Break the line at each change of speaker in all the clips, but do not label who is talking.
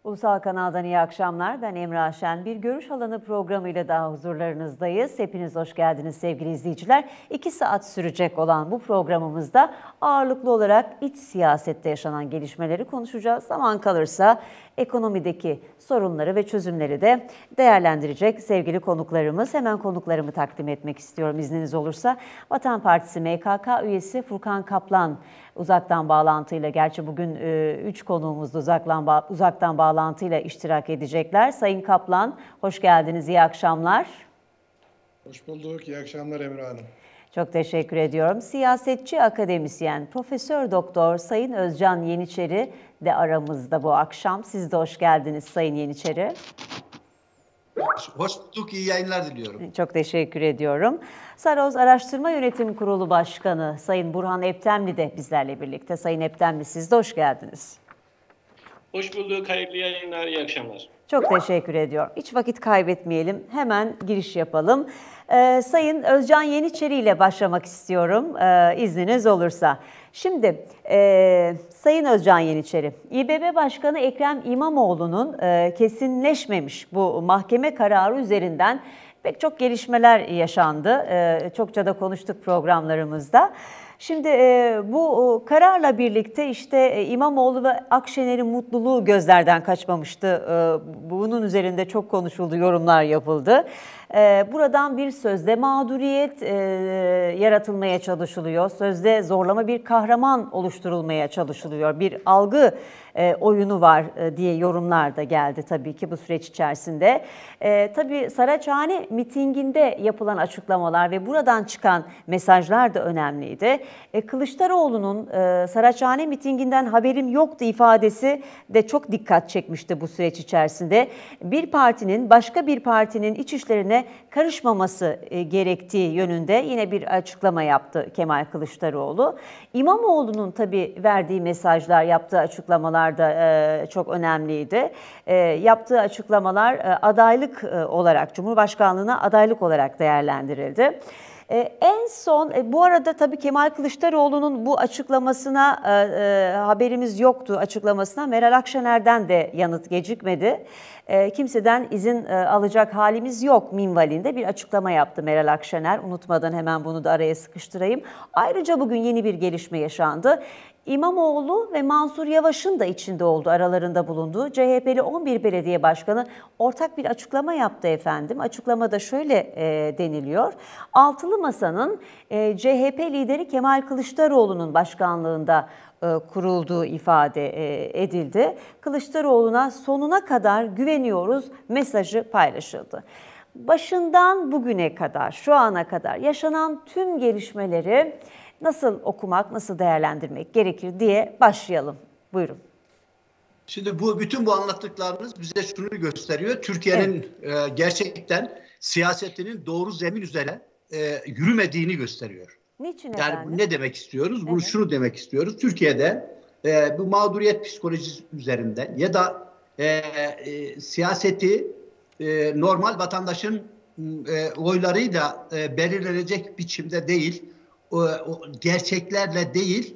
Ulusal Kanal'dan iyi akşamlar. Ben Emrah Şen. Bir görüş alanı programıyla daha huzurlarınızdayız. Hepiniz hoş geldiniz sevgili izleyiciler. 2 saat sürecek olan bu programımızda ağırlıklı olarak iç siyasette yaşanan gelişmeleri konuşacağız. Zaman kalırsa ekonomideki sorunları ve çözümleri de değerlendirecek sevgili konuklarımız. Hemen konuklarımı takdim etmek istiyorum izniniz olursa. Vatan Partisi MKK üyesi Furkan Kaplan uzaktan bağlantıyla, gerçi bugün 3 konuğumuz da uzaktan bağlantıyla iştirak edecekler. Sayın Kaplan, hoş geldiniz, iyi akşamlar.
Hoş bulduk, iyi akşamlar Emre Hanım.
Çok teşekkür ediyorum. Siyasetçi, akademisyen, Profesör Doktor Sayın Özcan Yeniçeri de aramızda bu akşam. Siz de hoş geldiniz Sayın Yeniçeri.
Hoş bulduk, iyi yayınlar diliyorum.
Çok teşekkür ediyorum. Saroz Araştırma Yönetim Kurulu Başkanı Sayın Burhan Eptemli de bizlerle birlikte. Sayın Eptemli, siz de hoş geldiniz.
Hoş bulduk, hayırlı yayınlar, iyi akşamlar.
Çok teşekkür ediyorum. Hiç vakit kaybetmeyelim, hemen giriş yapalım. Sayın Özcan Yeniçeri ile başlamak istiyorum izniniz olursa. Şimdi Sayın Özcan Yeniçeri, İBB Başkanı Ekrem İmamoğlu'nun kesinleşmemiş bu mahkeme kararı üzerinden pek çok gelişmeler yaşandı. Çokça da konuştuk programlarımızda. Şimdi bu kararla birlikte işte İmamoğlu ve Akşener'in mutluluğu gözlerden kaçmamıştı. Bunun üzerinde çok konuşuldu, yorumlar yapıldı. Buradan bir sözde mağduriyet yaratılmaya çalışılıyor. Sözde zorlama bir kahraman oluşturulmaya çalışılıyor. Bir algı oyunu var diye yorumlar da geldi tabii ki bu süreç içerisinde. Tabii Saraçhane mitinginde yapılan açıklamalar ve buradan çıkan mesajlar da önemliydi. Kılıçdaroğlu'nun Saraçhane mitinginden haberim yoktu ifadesi de çok dikkat çekmişti bu süreç içerisinde. Bir partinin başka bir partinin iç işlerine karışmaması gerektiği yönünde yine bir açıklama yaptı Kemal Kılıçdaroğlu. İmamoğlu'nun tabii verdiği mesajlar, yaptığı açıklamalar da çok önemliydi. Yaptığı açıklamalar adaylık olarak, Cumhurbaşkanlığına adaylık olarak değerlendirildi. En son bu arada tabii Kemal Kılıçdaroğlu'nun bu açıklamasına haberimiz yoktu açıklamasına Meral Akşener'den de yanıt gecikmedi. Kimseden izin alacak halimiz yok minvalinde bir açıklama yaptı Meral Akşener. Unutmadan hemen bunu da araya sıkıştırayım. Ayrıca bugün yeni bir gelişme yaşandı. İmamoğlu ve Mansur Yavaş'ın da içinde olduğu, aralarında bulunduğu CHP'li 11 belediye başkanı ortak bir açıklama yaptı efendim. Açıklamada şöyle deniliyor. Altılı Masa'nın CHP lideri Kemal Kılıçdaroğlu'nun başkanlığında kurulduğu ifade edildi. Kılıçdaroğlu'na sonuna kadar güveniyoruz mesajı paylaşıldı. Başından bugüne kadar, şu ana kadar yaşanan tüm gelişmeleri nasıl okumak, nasıl değerlendirmek gerekir diye başlayalım. Buyurun.
Şimdi bütün bu anlattıklarınız bize şunu gösteriyor. Türkiye'nin gerçekten siyasetinin doğru zemin üzere yürümediğini gösteriyor.
Niçin
yani
efendim?
ne demek istiyoruz? Bunu şunu demek istiyoruz. Türkiye'de bu mağduriyet psikolojisi üzerinden ya da siyaseti normal vatandaşın oylarıyla belirlenecek biçimde değil, gerçeklerle değil,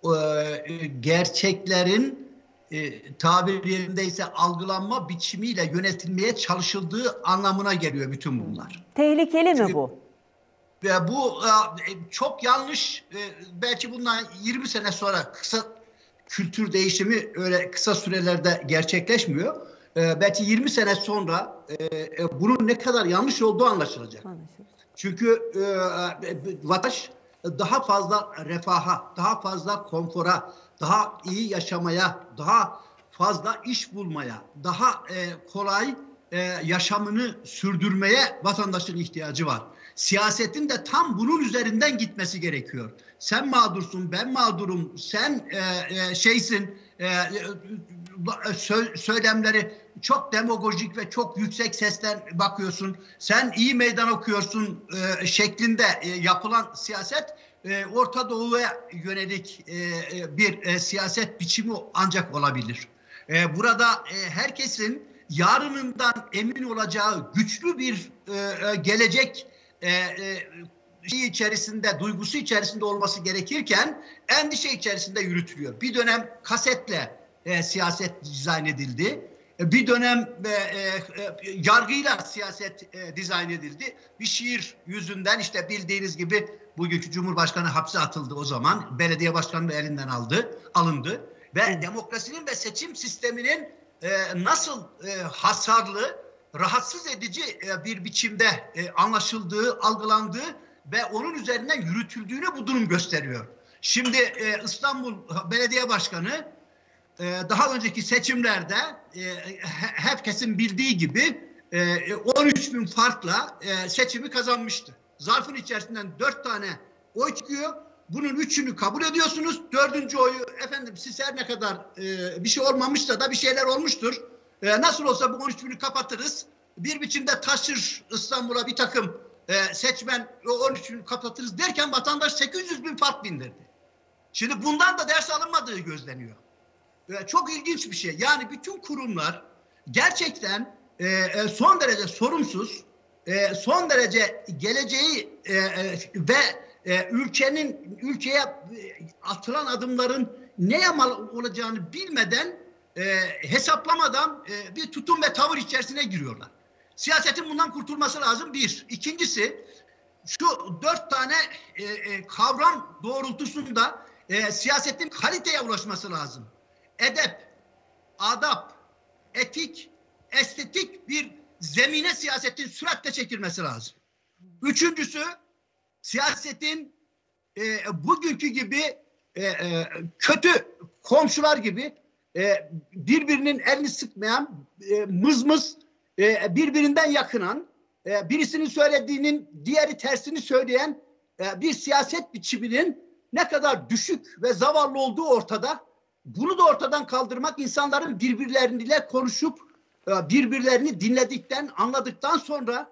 gerçeklerin tabir yerindeyse algılanma biçimiyle yönetilmeye çalışıldığı anlamına geliyor bütün bunlar.
Tehlikeli mi bu?
Bu çok yanlış. Belki bundan 20 sene sonra kısa kültür değişimi öyle kısa sürelerde gerçekleşmiyor. Belki 20 sene sonra bunun ne kadar yanlış olduğu anlaşılacak. Çünkü vatandaş daha fazla refaha, daha fazla konfora, daha iyi yaşamaya, daha fazla iş bulmaya, daha kolay yaşamını sürdürmeye vatandaşın ihtiyacı var. Siyasetin de tam bunun üzerinden gitmesi gerekiyor. Sen mağdursun, ben mağdurum, sen söylemleri çok demagojik ve çok yüksek sesten bakıyorsun. Sen iyi meydan okuyorsun şeklinde yapılan siyaset Orta Doğu'ya yönelik bir siyaset biçimi ancak olabilir. Burada herkesin yarınından emin olacağı güçlü bir gelecek duygusu içerisinde olması gerekirken endişe içerisinde yürütülüyor. Bir dönem kasetle siyaset dizayn edildi. Bir dönem yargıyla siyaset dizayn edildi. Bir şiir yüzünden işte bildiğiniz gibi bugünkü Cumhurbaşkanı hapse atıldı o zaman. Belediye başkanlığı elinden alındı. Ve demokrasinin ve seçim sisteminin nasıl hasarlı, rahatsız edici bir biçimde anlaşıldığı, algılandığı ve onun üzerinden yürütüldüğünü bu durum gösteriyor. Şimdi İstanbul Belediye Başkanı daha önceki seçimlerde herkesin bildiği gibi 13 bin farkla seçimi kazanmıştı. Zarfın içerisinden 4 tane oy çıkıyor. Bunun 3'ünü kabul ediyorsunuz. 4. oyu efendim siz her ne kadar bir şey olmamışsa da bir şeyler olmuştur. Nasıl olsa bu 13 bini kapatırız. Bir biçimde taşır İstanbul'a bir takım seçmen 13 bini kapatırız derken vatandaş 800 bin fark bindirdi. Şimdi bundan da ders alınmadığı gözleniyor. Çok ilginç bir şey. Yani bütün kurumlar gerçekten son derece sorumsuz, son derece geleceği ve ülkeye atılan adımların ne olacağını bilmeden, hesaplamadan bir tutum ve tavır içerisine giriyorlar. Siyasetin bundan kurtulması lazım bir. İkincisi, şu 4 tane kavram doğrultusunda siyasetin kaliteye ulaşması lazım. Edep, adap, etik, estetik bir zemine siyasetin süratle çekilmesi lazım. Üçüncüsü, siyasetin bugünkü gibi kötü komşular gibi birbirinin elini sıkmayan, mızmız birbirinden yakınan, birisinin söylediğinin diğeri tersini söyleyen bir siyaset biçiminin ne kadar düşük ve zavallı olduğu ortada. Bunu da ortadan kaldırmak, insanların birbirleriyle konuşup birbirlerini dinledikten, anladıktan sonra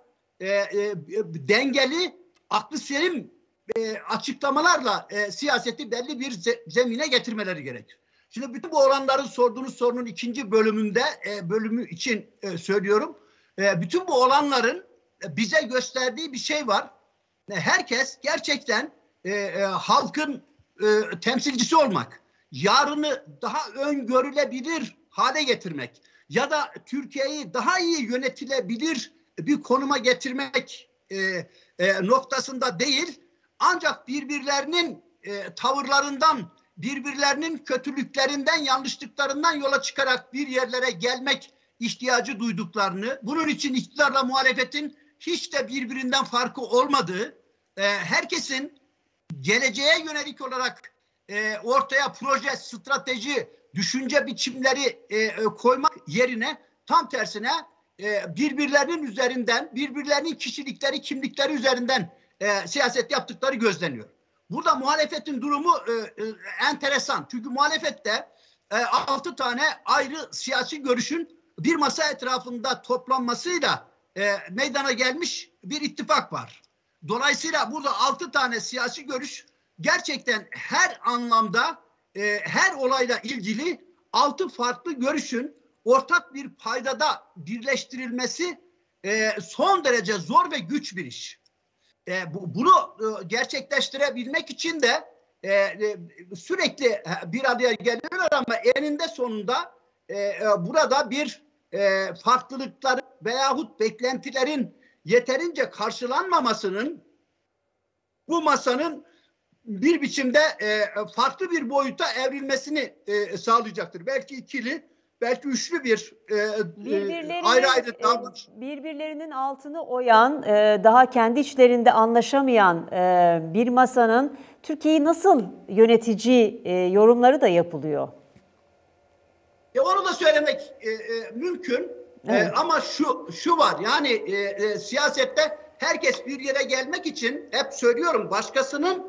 dengeli, aklı selim açıklamalarla siyaseti belli bir zemine getirmeleri gerekir. Şimdi bütün bu olanların sorduğunuz sorunun ikinci bölümü için söylüyorum. Bütün bu olanların bize gösterdiği bir şey var. Herkes gerçekten halkın temsilcisi olmak, yarını daha öngörülebilir hale getirmek ya da Türkiye'yi daha iyi yönetilebilir bir konuma getirmek noktasında değil, ancak birbirlerinin tavırlarından, birbirlerinin kötülüklerinden, yanlışlıklarından yola çıkarak bir yerlere gelmek ihtiyacı duyduklarını, bunun için iktidarla muhalefetin hiç de birbirinden farkı olmadığı, herkesin geleceğe yönelik olarak ortaya proje, strateji, düşünce biçimleri koymak yerine tam tersine birbirlerinin üzerinden, birbirlerinin kişilikleri, kimlikleri üzerinden siyaset yaptıkları gözleniyor. Burada muhalefetin durumu enteresan. Çünkü muhalefette 6 tane ayrı siyasi görüşün bir masa etrafında toplanmasıyla meydana gelmiş bir ittifak var. Dolayısıyla burada 6 tane siyasi görüş gerçekten her anlamda her olayla ilgili 6 farklı görüşün ortak bir paydada birleştirilmesi son derece zor ve güç bir iş. Bunu gerçekleştirebilmek için de sürekli bir araya geliyorlar ama eninde sonunda burada bir farklılıklar veyahut beklentilerin yeterince karşılanmamasının bu masanın bir biçimde farklı bir boyuta evrilmesini sağlayacaktır. Belki ikili, belki üçlü bir ayrı davranış.
Birbirlerinin altını oyan, daha kendi içlerinde anlaşamayan bir masanın Türkiye'yi nasıl yönetici yorumları da yapılıyor.
Onu da söylemek mümkün. Evet. Ama şu var, yani siyasette herkes bir yere gelmek için, hep söylüyorum, başkasının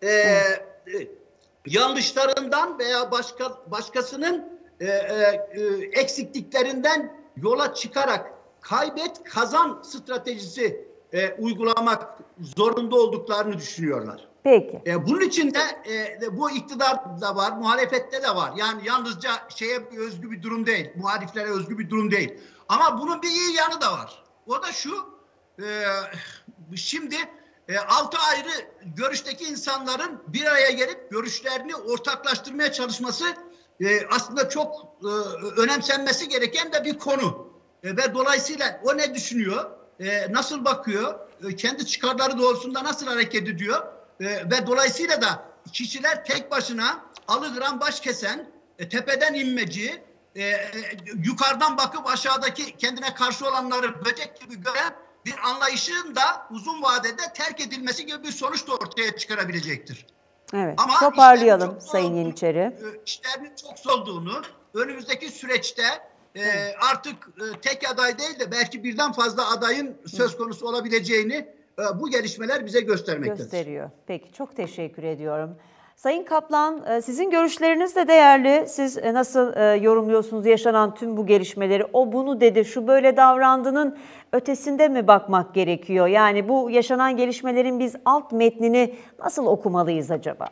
yanlışlarından veya başkasının eksikliklerinden yola çıkarak kaybet kazan stratejisi uygulamak zorunda olduklarını düşünüyorlar.
Peki.
Bunun için de bu iktidarda var, muhalefette de var. Yani yalnızca özgü bir durum değil, muhaliflere özgü bir durum değil. Ama bunun bir iyi yanı da var. O da şu, şimdi 6 ayrı görüşteki insanların bir araya gelip görüşlerini ortaklaştırmaya çalışması aslında çok önemsenmesi gereken de bir konu. Ve dolayısıyla o ne düşünüyor, nasıl bakıyor, kendi çıkarları doğrultusunda nasıl hareket ediyor ve dolayısıyla da kişiler tek başına alıgram baş kesen, tepeden inmeci, yukarıdan bakıp aşağıdaki kendine karşı olanları böcek gibi gören bir anlayışın da uzun vadede terk edilmesi gibi bir sonuç da ortaya çıkarabilecektir.
Evet,
Ama
toparlayalım Sayın Yeniçeri.
İşlerin çok olduğunu, önümüzdeki süreçte artık tek aday değil de belki birden fazla adayın söz konusu olabileceğini bu gelişmeler bize göstermektedir.
Gösteriyor. Peki, çok teşekkür ediyorum. Sayın Kaplan, sizin görüşleriniz de değerli. Siz nasıl yorumluyorsunuz yaşanan tüm bu gelişmeleri? O bunu dedi, şu böyle davrandığının ötesinde mi bakmak gerekiyor? Yani bu yaşanan gelişmelerin biz alt metnini nasıl okumalıyız acaba?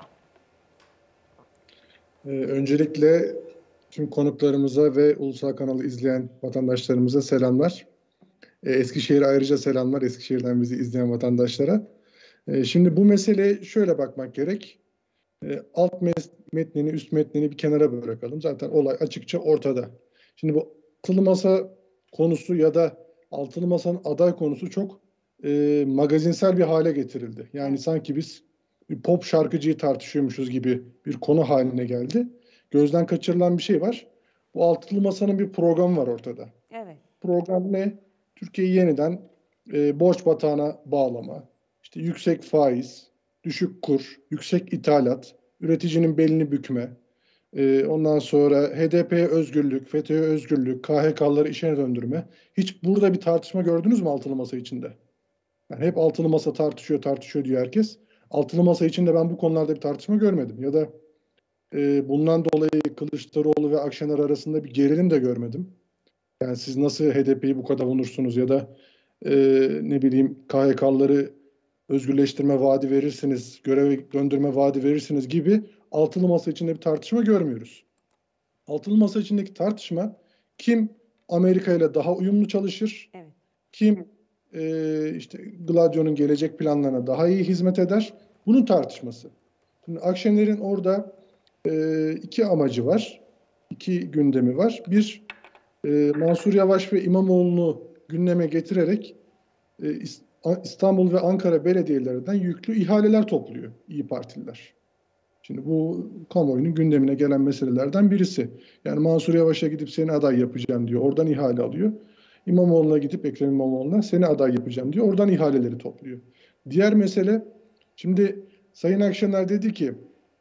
Öncelikle tüm konuklarımıza ve Ulusal Kanalı izleyen vatandaşlarımıza selamlar. Eskişehir'e ayrıca selamlar, Eskişehir'den bizi izleyen vatandaşlara. Şimdi bu meseleye şöyle bakmak gerek. Alt metnini, üst metnini bir kenara bırakalım. Zaten olay açıkça ortada. Şimdi bu altılı masa konusu ya da altılı masanın aday konusu çok magazinsel bir hale getirildi. Yani sanki biz bir pop şarkıcıyı tartışıyormuşuz gibi bir konu haline geldi. Gözden kaçırılan bir şey var. Bu altılı masanın bir programı var ortada.
Evet.
Program ne? Türkiye'yi yeniden borç batağına bağlama, işte yüksek faiz, düşük kur, yüksek ithalat, üreticinin belini bükme, ondan sonra HDP'ye özgürlük, FETÖ'ye özgürlük, KHK'ları işine döndürme. Hiç burada bir tartışma gördünüz mü altılı masa içinde? Yani hep altılı masa tartışıyor diyor herkes. Altılı masa içinde ben bu konularda bir tartışma görmedim. Ya da bundan dolayı Kılıçdaroğlu ve Akşener arasında bir gerilim de görmedim. Yani siz nasıl HDP'yi bu kadar onursunuz ya da ne bileyim KHK'ları özgürleştirme vaadi verirsiniz, göreve döndürme vaadi verirsiniz gibi altılı masa içinde bir tartışma görmüyoruz. Altılı masa içindeki tartışma kim Amerika ile daha uyumlu çalışır,
Evet.
kim işte Gladio'nun gelecek planlarına daha iyi hizmet eder, bunun tartışması. Şimdi Akşener'in orada iki amacı var, iki gündemi var. Bir, Mansur Yavaş ve İmamoğlu'nu gündeme getirerek İstanbul ve Ankara belediyelerinden yüklü ihaleler topluyor İYİ Partililer. Şimdi bu kamuoyunun gündemine gelen meselelerden birisi. Yani Mansur Yavaş'a gidip seni aday yapacağım diyor. Oradan ihale alıyor. İmamoğlu'na gidip Ekrem İmamoğlu'na seni aday yapacağım diyor. Oradan ihaleleri topluyor. Diğer mesele, şimdi Sayın Akşener dedi ki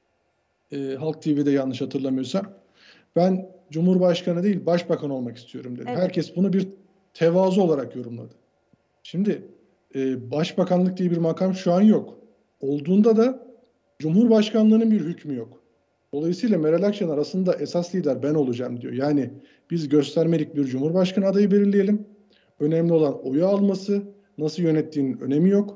Halk TV'de yanlış hatırlamıyorsam, ben Cumhurbaşkanı değil Başbakan olmak istiyorum dedi.
Evet.
Herkes bunu bir tevazu olarak yorumladı. Şimdi Başbakanlık diye bir makam şu an yok. Olduğunda da Cumhurbaşkanlığının bir hükmü yok. Dolayısıyla Meral Akşener aslında esas lider ben olacağım diyor. Yani biz göstermelik bir Cumhurbaşkanı adayı belirleyelim. Önemli olan oyu alması, nasıl yönettiğinin önemi yok.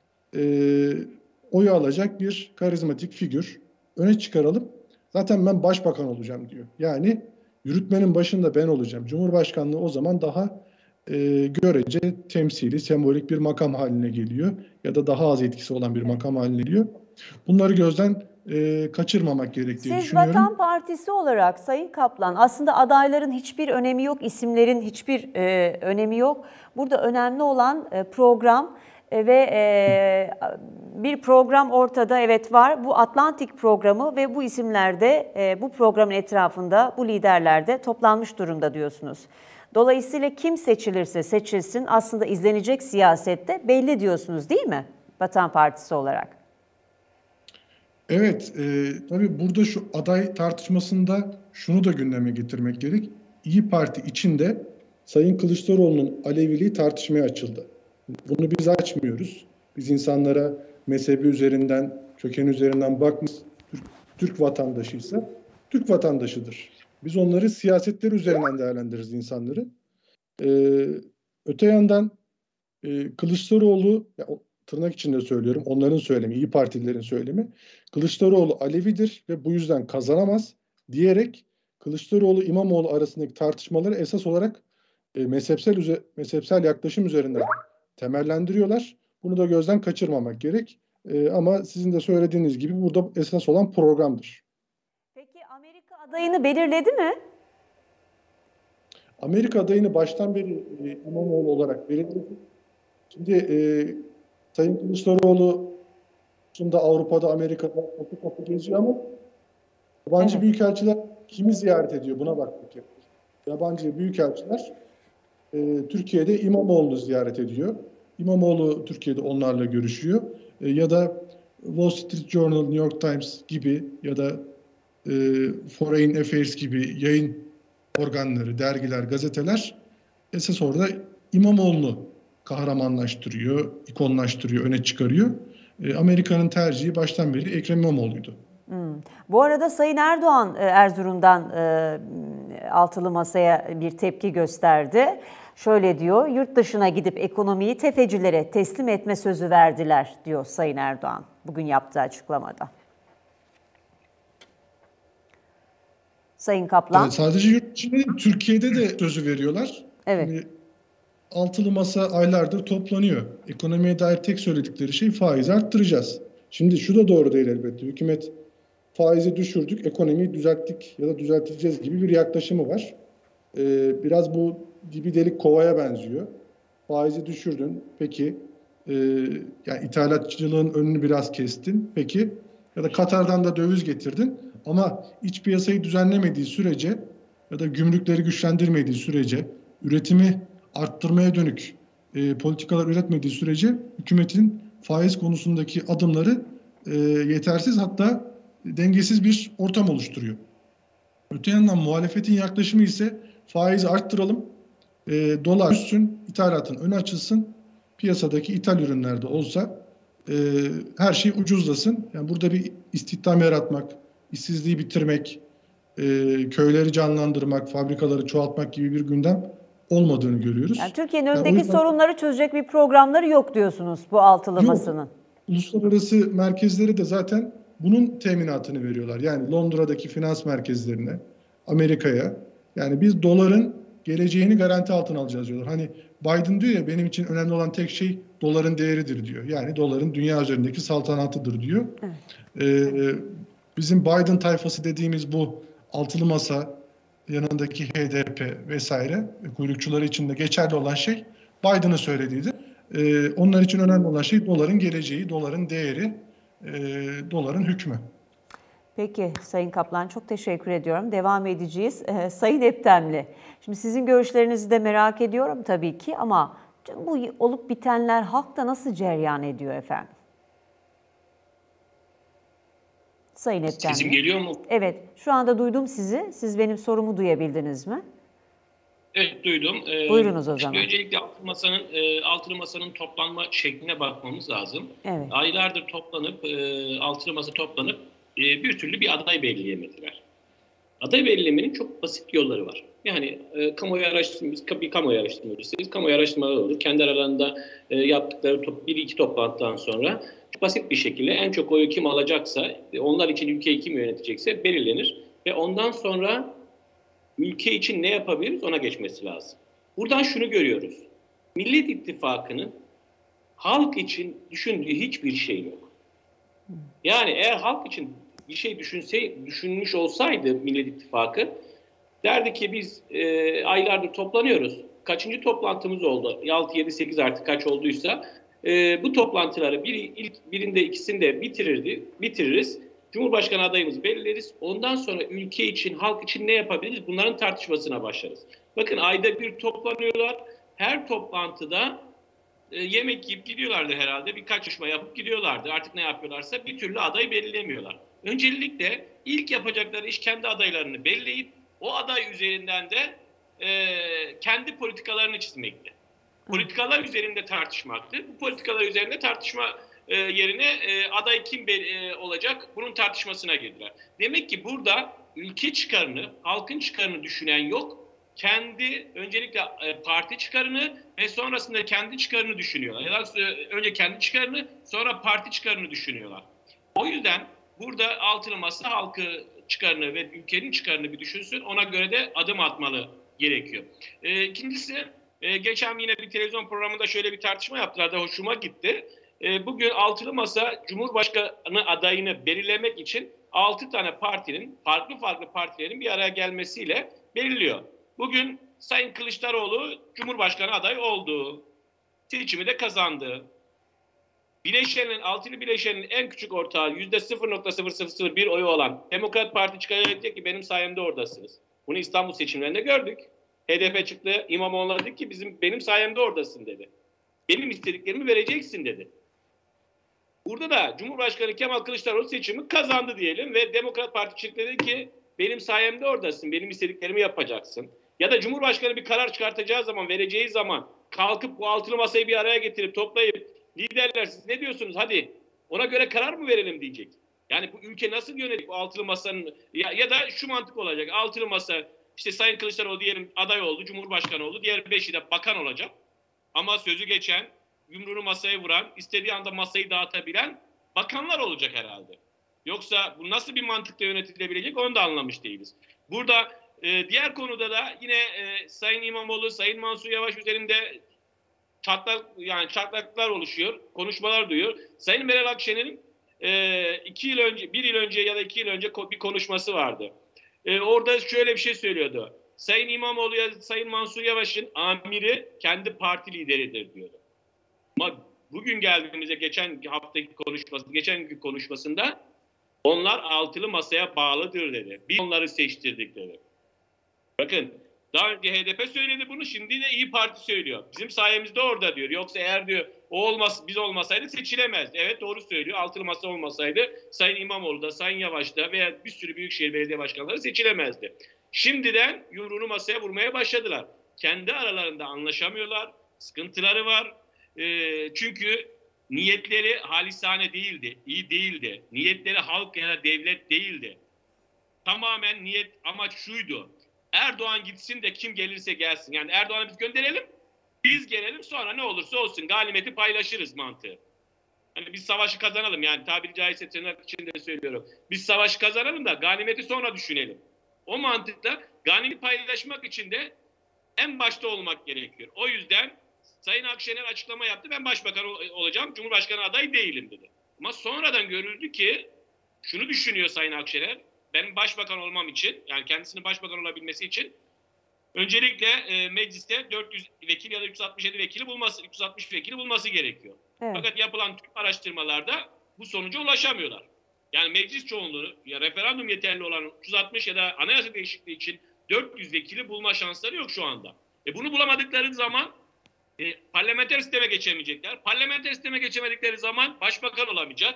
Oyu alacak bir karizmatik figür öne çıkaralım. Zaten ben başbakan olacağım diyor. Yani yürütmenin başında ben olacağım. Cumhurbaşkanlığı o zaman daha görece temsili, sembolik bir makam haline geliyor. Ya da daha az etkisi olan bir makam haline geliyor. Bunları gözden kaçırmamak gerektiğini
Siz
düşünüyorum.
Vatan Partisi olarak Sayın Kaplan, aslında adayların hiçbir önemi yok, isimlerin hiçbir önemi yok. Burada önemli olan program ve bir program ortada, evet, var. Bu Atlantik programı ve bu isimler de bu programın etrafında, bu liderler de toplanmış durumda diyorsunuz. Dolayısıyla kim seçilirse seçilsin aslında izlenecek siyasette belli diyorsunuz, değil mi? Vatan Partisi olarak.
Evet, tabii burada şu aday tartışmasında şunu da gündeme getirmek gerek. İYİ Parti içinde Sayın Kılıçdaroğlu'nun Aleviliği tartışmaya açıldı. Bunu biz açmıyoruz. Biz insanlara mezhebi üzerinden, köken üzerinden bakmıyoruz. Türk vatandaşıysa Türk vatandaşıdır. Biz onları siyasetleri üzerinden değerlendiririz insanları. Öte yandan Kılıçdaroğlu, ya, tırnak içinde söylüyorum, onların söylemi, İYİ Partililerin söylemi, Kılıçdaroğlu Alevidir ve bu yüzden kazanamaz diyerek Kılıçdaroğlu İmamoğlu arasındaki tartışmaları esas olarak mezhepsel yaklaşım üzerinden temellendiriyorlar. Bunu da gözden kaçırmamak gerek. Ama sizin de söylediğiniz gibi burada esas olan programdır.
Peki Amerika Adayını belirledi mi?
Amerika adayını baştan beri İmamoğlu olarak belirledi. Şimdi Sayın Kılıçdaroğlu da Avrupa'da, Amerika'da kapı kapı geziyor ama yabancı
Evet.
büyükelçiler kimi ziyaret ediyor? Buna bakmak gerekiyor. Yabancı büyükelçiler Türkiye'de İmamoğlu'nu ziyaret ediyor. İmamoğlu Türkiye'de onlarla görüşüyor. Ya da Wall Street Journal, New York Times gibi ya da Foreign Affairs gibi yayın organları, dergiler, gazeteler esas orada İmamoğlu'nu kahramanlaştırıyor, ikonlaştırıyor, öne çıkarıyor. Amerika'nın tercihi baştan beri Ekrem İmamoğlu'ydu.
Bu arada Sayın Erdoğan Erzurum'dan altılı masaya bir tepki gösterdi. Şöyle diyor, yurt dışına gidip ekonomiyi tefecilere teslim etme sözü verdiler diyor Sayın Erdoğan bugün yaptığı açıklamada. Sayın Kaplan.
Evet, sadece yurt dışında değil, Türkiye'de de sözü veriyorlar.
Evet.
Şimdi altılı masa aylardır toplanıyor. Ekonomiye dair tek söyledikleri şey faizi arttıracağız. Şimdi şu da doğru değil elbette. Hükümet faizi düşürdük, ekonomiyi düzelttik ya da düzelteceğiz gibi bir yaklaşımı var. Biraz bu dibi delik kovaya benziyor. Faizi düşürdün, peki. Yani ithalatçılığın önünü biraz kestin, peki. Ya da Katar'dan da döviz getirdin. Ama iç piyasayı düzenlemediği sürece ya da gümrükleri güçlendirmediği sürece, üretimi arttırmaya dönük politikalar üretmediği sürece hükümetin faiz konusundaki adımları yetersiz, hatta dengesiz bir ortam oluşturuyor. Öte yandan muhalefetin yaklaşımı ise faizi arttıralım, dolar düşsün, ithalatın önü açılsın, piyasadaki ithal ürünlerde olsa her şey ucuzlasın. Yani burada bir istihdam yaratmak, işsizliği bitirmek, köyleri canlandırmak, fabrikaları çoğaltmak gibi bir gündem olmadığını görüyoruz.
Yani Türkiye'nin
Yani
önündeki sorunları çözecek bir programları yok diyorsunuz bu altılı masanın.
Uluslararası merkezleri de zaten bunun teminatını veriyorlar. Yani Londra'daki finans merkezlerine, Amerika'ya. Yani biz doların geleceğini garanti altına alacağız diyorlar. Hani Biden diyor ya, benim için önemli olan tek şey doların değeridir diyor. Yani doların dünya üzerindeki saltanatıdır diyor. Evet. Bizim Biden tayfası dediğimiz bu altılı masa, yanındaki HDP vesaire kuyrukçuları için de geçerli olan şey Biden'ın söylediğidir. Onlar için önemli olan şey doların geleceği, doların değeri, doların hükmü.
Peki Sayın Kaplan, çok teşekkür ediyorum. Devam edeceğiz. Sayın Eptemli, şimdi sizin görüşlerinizi de merak ediyorum tabii ki ama bu olup bitenler halkta nasıl cereyan ediyor efendim? Sayın Eptemli.
Sesim geliyor mu?
Evet, şu anda duydum sizi. Siz benim sorumu duyabildiniz mi?
Evet, duydum.
Buyurunuz o zaman.
Öncelikle altılı masanın toplanma şekline bakmamız lazım.
Evet.
Aylardır altılı masa toplanıp bir türlü bir aday belirleyemediler. Aday belirlemenin çok basit yolları var. Yani kamuoyu araştırmacısıyız. Kamuoyu araştırmaları olur. Kendi aralarında yaptıkları bir iki toplantıdan sonra çok basit bir şekilde en çok oyu kim alacaksa, onlar için ülkeyi kim yönetecekse belirlenir. Ve ondan sonra ülke için ne yapabiliriz ona geçmesi lazım. Buradan şunu görüyoruz. Millet İttifakı'nın halk için düşündüğü hiçbir şey yok. Yani eğer halk için bir şey düşünmüş olsaydı Millet İttifakı, derdi ki biz aylardır toplanıyoruz. Kaçıncı toplantımız oldu? 6, 7, 8 artık kaç olduysa bu toplantıları birinde ikisinde bitiririz. Cumhurbaşkanı adayımızı belirleriz. Ondan sonra ülke için, halk için ne yapabiliriz? Bunların tartışmasına başlarız. Bakın ayda bir toplanıyorlar. Her toplantıda yemek yiyip gidiyorlardı herhalde. Birkaç çalışma yapıp gidiyorlardı. Artık ne yapıyorlarsa bir türlü aday belirlemiyorlar. Öncelikle ilk yapacakları iş kendi adaylarını belirleyip o aday üzerinden de kendi politikalarını çizmekti. Politikalar üzerinde tartışmaktı. Bu politikalar üzerinde tartışma yerine aday kim olacak bunun tartışmasına girdiler. Demek ki burada ülke çıkarını, halkın çıkarını düşünen yok. Öncelikle parti çıkarını ve sonrasında kendi çıkarını düşünüyorlar. Ya da önce kendi çıkarını, sonra parti çıkarını düşünüyorlar. O yüzden burada altılı masa halkı çıkarını ve ülkenin çıkarını bir düşünsün. Ona göre de adım atmalı gerekiyor. İkincisi, geçen yine bir televizyon programında şöyle bir tartışma yaptılar da hoşuma gitti. bugün altılı masa Cumhurbaşkanı adayını belirlemek için 6 tane partinin, farklı partilerin bir araya gelmesiyle belirliyor. Bugün Sayın Kılıçdaroğlu Cumhurbaşkanı adayı oldu. Seçimi de kazandı. Altılı bileşenin en küçük ortağı %0.0001 oyu olan Demokrat Parti çıkarak dedi ki benim sayemde oradasınız. Bunu İstanbul seçimlerinde gördük. HDP çıktı, İmamoğlu'na dedi ki benim sayemde oradasın dedi. Benim istediklerimi vereceksin dedi. Burada da Cumhurbaşkanı Kemal Kılıçdaroğlu seçimi kazandı diyelim ve Demokrat Parti çıktı dedi ki benim sayemde oradasın, benim istediklerimi yapacaksın. Ya da Cumhurbaşkanı bir karar çıkartacağı zaman, vereceği zaman kalkıp bu altılı masayı bir araya getirip toplayıp liderler siz ne diyorsunuz hadi ona göre karar mı verelim diyecek. Yani bu ülke nasıl yönelik bu altılı masanın ya da şu mantık olacak. Altılı masa işte Sayın Kılıçdaroğlu diyelim aday oldu, Cumhurbaşkanı oldu. Diğer 5'i de bakan olacak. Ama sözü geçen, yumruğunu masaya vuran, istediği anda masayı dağıtabilen bakanlar olacak herhalde. Yoksa bu nasıl bir mantıkla yönetilebilecek onu da anlamış değiliz. Burada diğer konuda da yine Sayın İmamoğlu, Sayın Mansur Yavaş üzerinde çatlaklar oluşuyor, konuşmalar duyuyor. Sayın Meral Akşener'in 1 yıl önce ya da 2 yıl önce bir konuşması vardı. Orada şöyle bir şey söylüyordu. Sayın İmamoğlu ya Sayın Mansur Yavaş'ın amiri kendi parti lideridir diyordu. Ama bugün geldiğimizde geçen günkü konuşmasında onlar altılı masaya bağlıdır dedi. Biz onları seçtirdik dedi. Bakın daha önce HDP söyledi bunu, şimdi de İYİ Parti söylüyor. Bizim sayemizde orada diyor. Yoksa eğer diyor biz olmasaydı seçilemezdi. Evet doğru söylüyor. Altılı masa olmasaydı Sayın İmamoğlu da Sayın Yavaş da veya bir sürü büyükşehir belediye başkanları seçilemezdi. Şimdiden yumruğunu masaya vurmaya başladılar. Kendi aralarında anlaşamıyorlar. Sıkıntıları var. Çünkü niyetleri halisane değildi. İyi değildi. Niyetleri halk ya da devlet değildi. Tamamen amaç şuydu. Erdoğan gitsin de kim gelirse gelsin. Yani Erdoğan'ı biz gönderelim. Biz gelelim sonra ne olursa olsun galibiyeti paylaşırız mantığı. Hani biz savaşı kazanalım yani tabiri caizse tırnak içinde söylüyorum. Biz savaşı kazanalım da ganimeti sonra düşünelim. O mantıkla ganimeti paylaşmak için de en başta olmak gerekiyor. O yüzden Sayın Akşener açıklama yaptı. Ben başbakan olacağım. Cumhurbaşkanı adayı değilim dedi. Ama sonradan görüldü ki şunu düşünüyor Sayın Akşener. Benim başbakan olmam için yani kendisinin başbakan olabilmesi için öncelikle mecliste 400 vekil ya da 367 vekili 360 vekili bulması gerekiyor. Evet. Fakat yapılan tüm araştırmalarda bu sonuca ulaşamıyorlar. Yani meclis çoğunluğu ya referandum yeterli olan 360 ya da anayasa değişikliği için 400 vekili bulma şansları yok şu anda. Bunu bulamadıkları zaman parlamenter sisteme geçemeyecekler. Parlamenter sisteme geçemedikleri zaman başbakan olamayacak.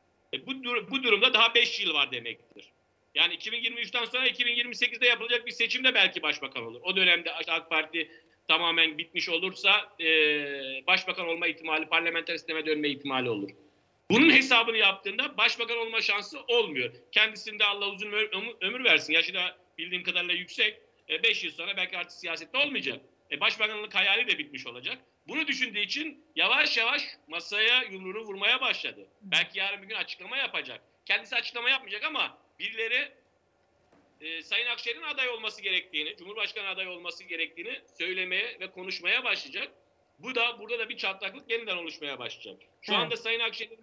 Bu durumda daha 5 yıl var demektir. Yani 2023'ten sonra 2028'de yapılacak bir seçimde belki başbakan olur. O dönemde AK Parti tamamen bitmiş olursa başbakan olma ihtimali, parlamenter sisteme dönme ihtimali olur. Bunun hesabını yaptığında başbakan olma şansı olmuyor. Kendisinde Allah uzun ömür versin. Yaşı da bildiğim kadarıyla yüksek. 5 yıl sonra belki artık siyasette olmayacak. Başbakanlık hayali de bitmiş olacak. Bunu düşündüğü için yavaş yavaş masaya yumruğunu vurmaya başladı. Belki yarın bir gün açıklama yapacak. Kendisi açıklama yapmayacak ama birileri Sayın Akşener'in aday olması gerektiğini, Cumhurbaşkanı aday olması gerektiğini söylemeye ve konuşmaya başlayacak. Burada da bir çatlaklık yeniden oluşmaya başlayacak. Şu anda Sayın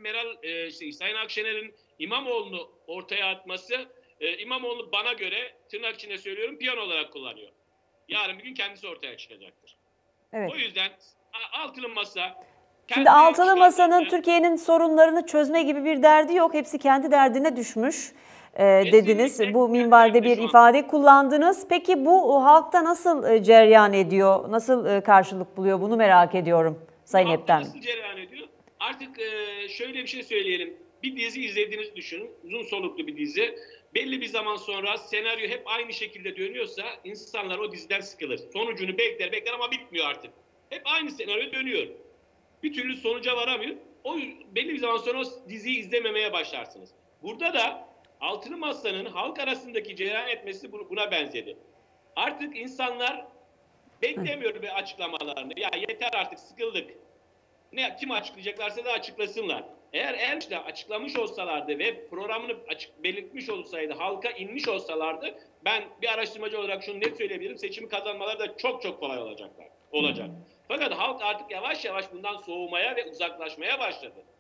Akşener'in İmamoğlu'nu ortaya atması, İmamoğlu bana göre tırnak içinde söylüyorum piyano olarak kullanıyor. Yarın bir gün kendisi ortaya çıkacaktır. Evet. O yüzden altılı masa...
Şimdi altılı masanın Türkiye'nin sorunlarını çözme gibi bir derdi yok. Hepsi kendi derdine düşmüş dediniz. Bu minvalde bir ifade kullandınız. Peki bu halkta nasıl cereyan ediyor? Nasıl karşılık buluyor? Bunu merak ediyorum Sayın Eptem.
Nasıl cereyan ediyor? Artık şöyle bir şey söyleyelim. Bir dizi izlediğinizi düşünün. Uzun soluklu bir dizi. Belli bir zaman sonra senaryo hep aynı şekilde dönüyorsa insanlar o diziden sıkılır. Sonucunu bekler ama bitmiyor artık. Hep aynı senaryo dönüyor. Bir türlü sonuca varamıyor. Belli bir zaman sonra o diziyi izlememeye başlarsınız. Burada da altılı masanın halk arasındaki cereyan etmesi buna benzedi. Artık insanlar beklemiyor bir açıklamalarını. Ya yeter artık sıkıldık. Kim açıklayacaklarsa da açıklasınlar. Eğer işte açıklamış olsalardı ve programını belirtmiş olsaydı, halka inmiş olsalardı ben bir araştırmacı olarak şunu net söyleyebilirim. Seçimi kazanmaları da çok kolay olacak. Fakat halk artık yavaş yavaş bundan soğumaya ve uzaklaşmaya başladı.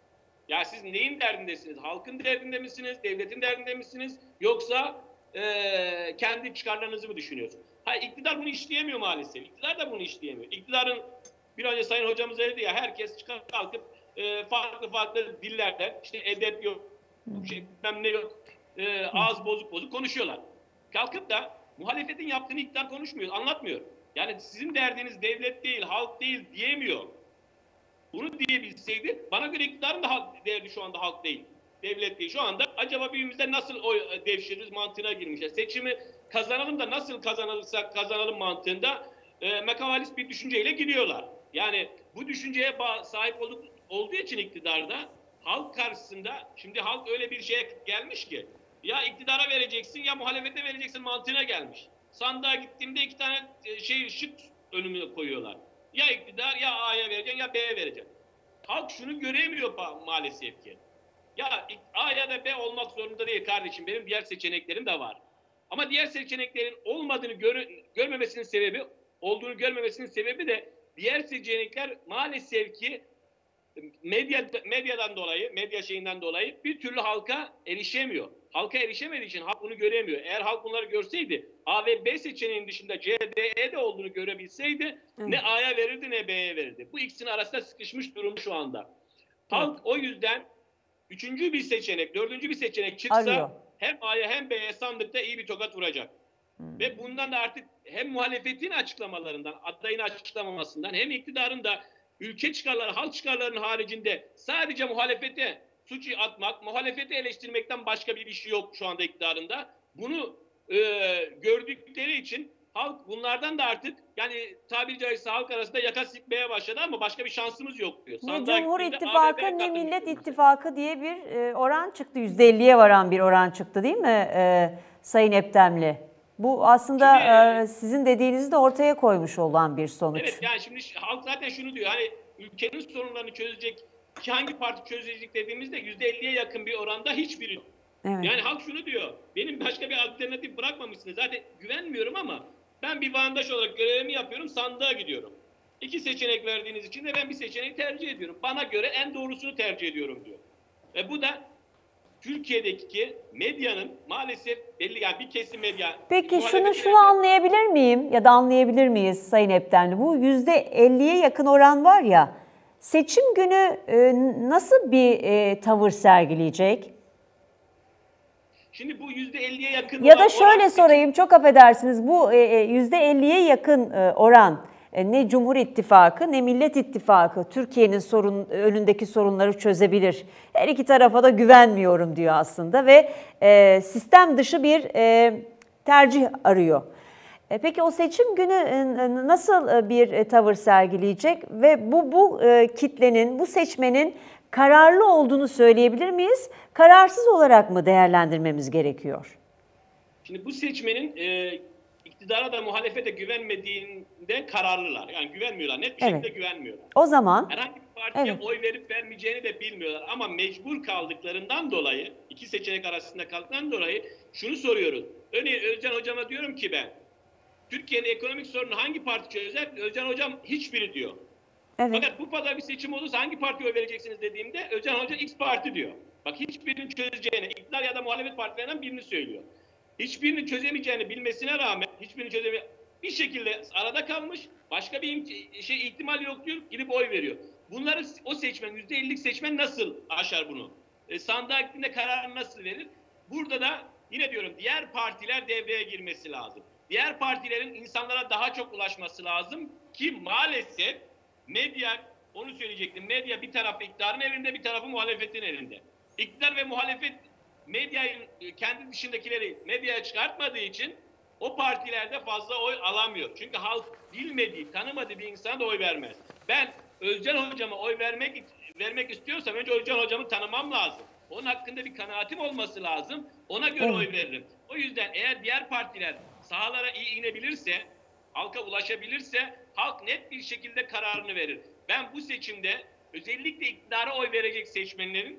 Ya siz neyin derdindesiniz? Halkın derdinde misiniz? Devletin derdinde misiniz? Yoksa kendi çıkarlarınızı mı düşünüyorsunuz? Hayır, iktidar bunu işleyemiyor maalesef. İktidar da bunu işleyemiyor. İktidarın bir önce Sayın Hocamız dedi ya, herkes kalkıp farklı farklı dillerle işte edep yok, bilmem ne yok, ağız bozuk konuşuyorlar. Kalkıp da muhalefetin yaptığını iktidar konuşmuyor, anlatmıyor. Yani sizin derdiniz devlet değil, halk değil diyemiyor. Bunu diyebilseydi, bana göre iktidarın da derdi şu anda halk değil, devlet değil. Şu anda acaba birbirimizden nasıl oy devşiririz mantığına girmişler. Seçimi kazanalım da nasıl kazanılırsak kazanalım mantığında mekavalist bir düşünceyle gidiyorlar. Yani bu düşünceye sahip olduğu için iktidarda halk karşısında, şimdi halk öyle bir şeye gelmiş ki ya iktidara vereceksin ya muhalefete vereceksin mantığına gelmiş. Sandığa gittiğimde iki tane şık önüme koyuyorlar. Ya iktidar, ya A'ya vereceksin ya B'ye vereceksin. Halk şunu göremiyor maalesef ki. Ya A ya da B olmak zorunda değil kardeşim. Benim diğer seçeneklerim de var. Ama diğer seçeneklerin olmadığını olduğunu görmemesinin sebebi de diğer seçenekler maalesef ki medyadan dolayı, medya şeyinden dolayı bir türlü halka erişemiyor. Halka erişemediği için halk bunu göremiyor. Eğer halk bunları görseydi, A ve B seçeneğinin dışında C, D, E de olduğunu görebilseydi ne A'ya verirdi ne B'ye verirdi. Bu ikisinin arasında sıkışmış durum şu anda. Halk o yüzden üçüncü bir seçenek, dördüncü bir seçenek çıksa arıyor. Hem A'ya hem B'ye sandıkta iyi bir tokat vuracak. Ve bundan da artık hem muhalefetin açıklamalarından, adayın açıklamamasından hem iktidarın da ülke çıkarları, halk çıkarlarının haricinde sadece muhalefete suçu atmak, muhalefeti eleştirmekten başka bir işi yok şu anda iktidarında. Bunu gördükleri için halk bunlardan da artık, yani tabiri caizse halk arasında yaka sikmeye başladı ama başka bir şansımız yok diyor.
Ne Cumhur İttifakı ne Millet İttifakı diye bir oran çıktı. %50'ye varan bir oran çıktı değil mi Sayın Eptemli? Bu aslında şimdi, sizin dediğinizi de ortaya koymuş olan bir sonuç.
Evet, yani şimdi halk zaten şunu diyor, hani ülkenin sorunlarını çözecek hangi parti çözecek dediğimizde %50'ye yakın bir oranda hiçbiri yok. Evet. Yani halk şunu diyor, benim başka bir alternatif bırakmamışsınız. Zaten güvenmiyorum ama ben bir vatandaş olarak görevimi yapıyorum, sandığa gidiyorum. İki seçenek verdiğiniz için de ben bir seçeneği tercih ediyorum. Bana göre en doğrusunu tercih ediyorum diyor. Ve bu da Türkiye'deki medyanın maalesef belli, yani bir kesim medya.
Peki şunu anlayabilir miyim ya da anlayabilir miyiz Sayın Eptemli? Bu %50'ye yakın oran var ya, seçim günü nasıl bir tavır sergileyecek?
Şimdi bu %50'ye yakın
ya da şöyle sorayım, çok affedersiniz, bu %50'ye yakın oran ne Cumhur İttifakı ne Millet İttifakı Türkiye'nin önündeki sorunları çözebilir. Her iki tarafa da güvenmiyorum diyor aslında ve sistem dışı bir tercih arıyor. Peki o seçim günü nasıl bir tavır sergileyecek ve bu kitlenin, bu seçmenin kararlı olduğunu söyleyebilir miyiz? Kararsız olarak mı değerlendirmemiz gerekiyor?
Şimdi bu seçmenin iktidara da muhalefete güvenmediğinde kararlılar. Yani güvenmiyorlar. Net bir şekilde güvenmiyorlar.
O zaman
herhangi bir partiye oy verip vermeyeceğini de bilmiyorlar. Ama mecbur kaldıklarından dolayı, iki seçenek arasında kaldıklarından dolayı şunu soruyoruz. Örneğin Özcan Hocama diyorum ki ben, Türkiye'nin ekonomik sorununu hangi parti çözer? Özcan Hocam hiçbiri diyor. Evet. Fakat bu kadar bir seçim olursa hangi partiye oy vereceksiniz dediğimde Özcan Hoca X parti diyor. Bak, hiçbirinin çözeceğini, iktidar ya da muhalefet partilerinden birini söylüyor. Hiçbirini çözemeyeceğini bilmesine rağmen, bir şekilde arada kalmış, başka bir ihtimal yok diyor, gidip oy veriyor. Bunları o seçmen, %50'lik seçmen nasıl aşar bunu? Sandığa gittiğinde kararını nasıl verir? Burada da yine diyorum, diğer partiler devreye girmesi lazım. Diğer partilerin insanlara daha çok ulaşması lazım ki maalesef medya, onu söyleyecektim, medya bir tarafı iktidarın elinde, bir tarafı muhalefetin elinde. İktidar ve muhalefet medyayı, kendi dışındakileri medyaya çıkartmadığı için o partilerde fazla oy alamıyor. Çünkü halk bilmediği, tanımadığı bir insana da oy vermez. Ben Özcan Hocama oy vermek istiyorsam önce Özcan Hocamı tanımam lazım. Onun hakkında bir kanaatim olması lazım. Ona göre oy veririm. O yüzden eğer diğer partiler sahalara iyi inebilirse, halka ulaşabilirse halk net bir şekilde kararını verir. Ben bu seçimde özellikle iktidara oy verecek seçmenlerin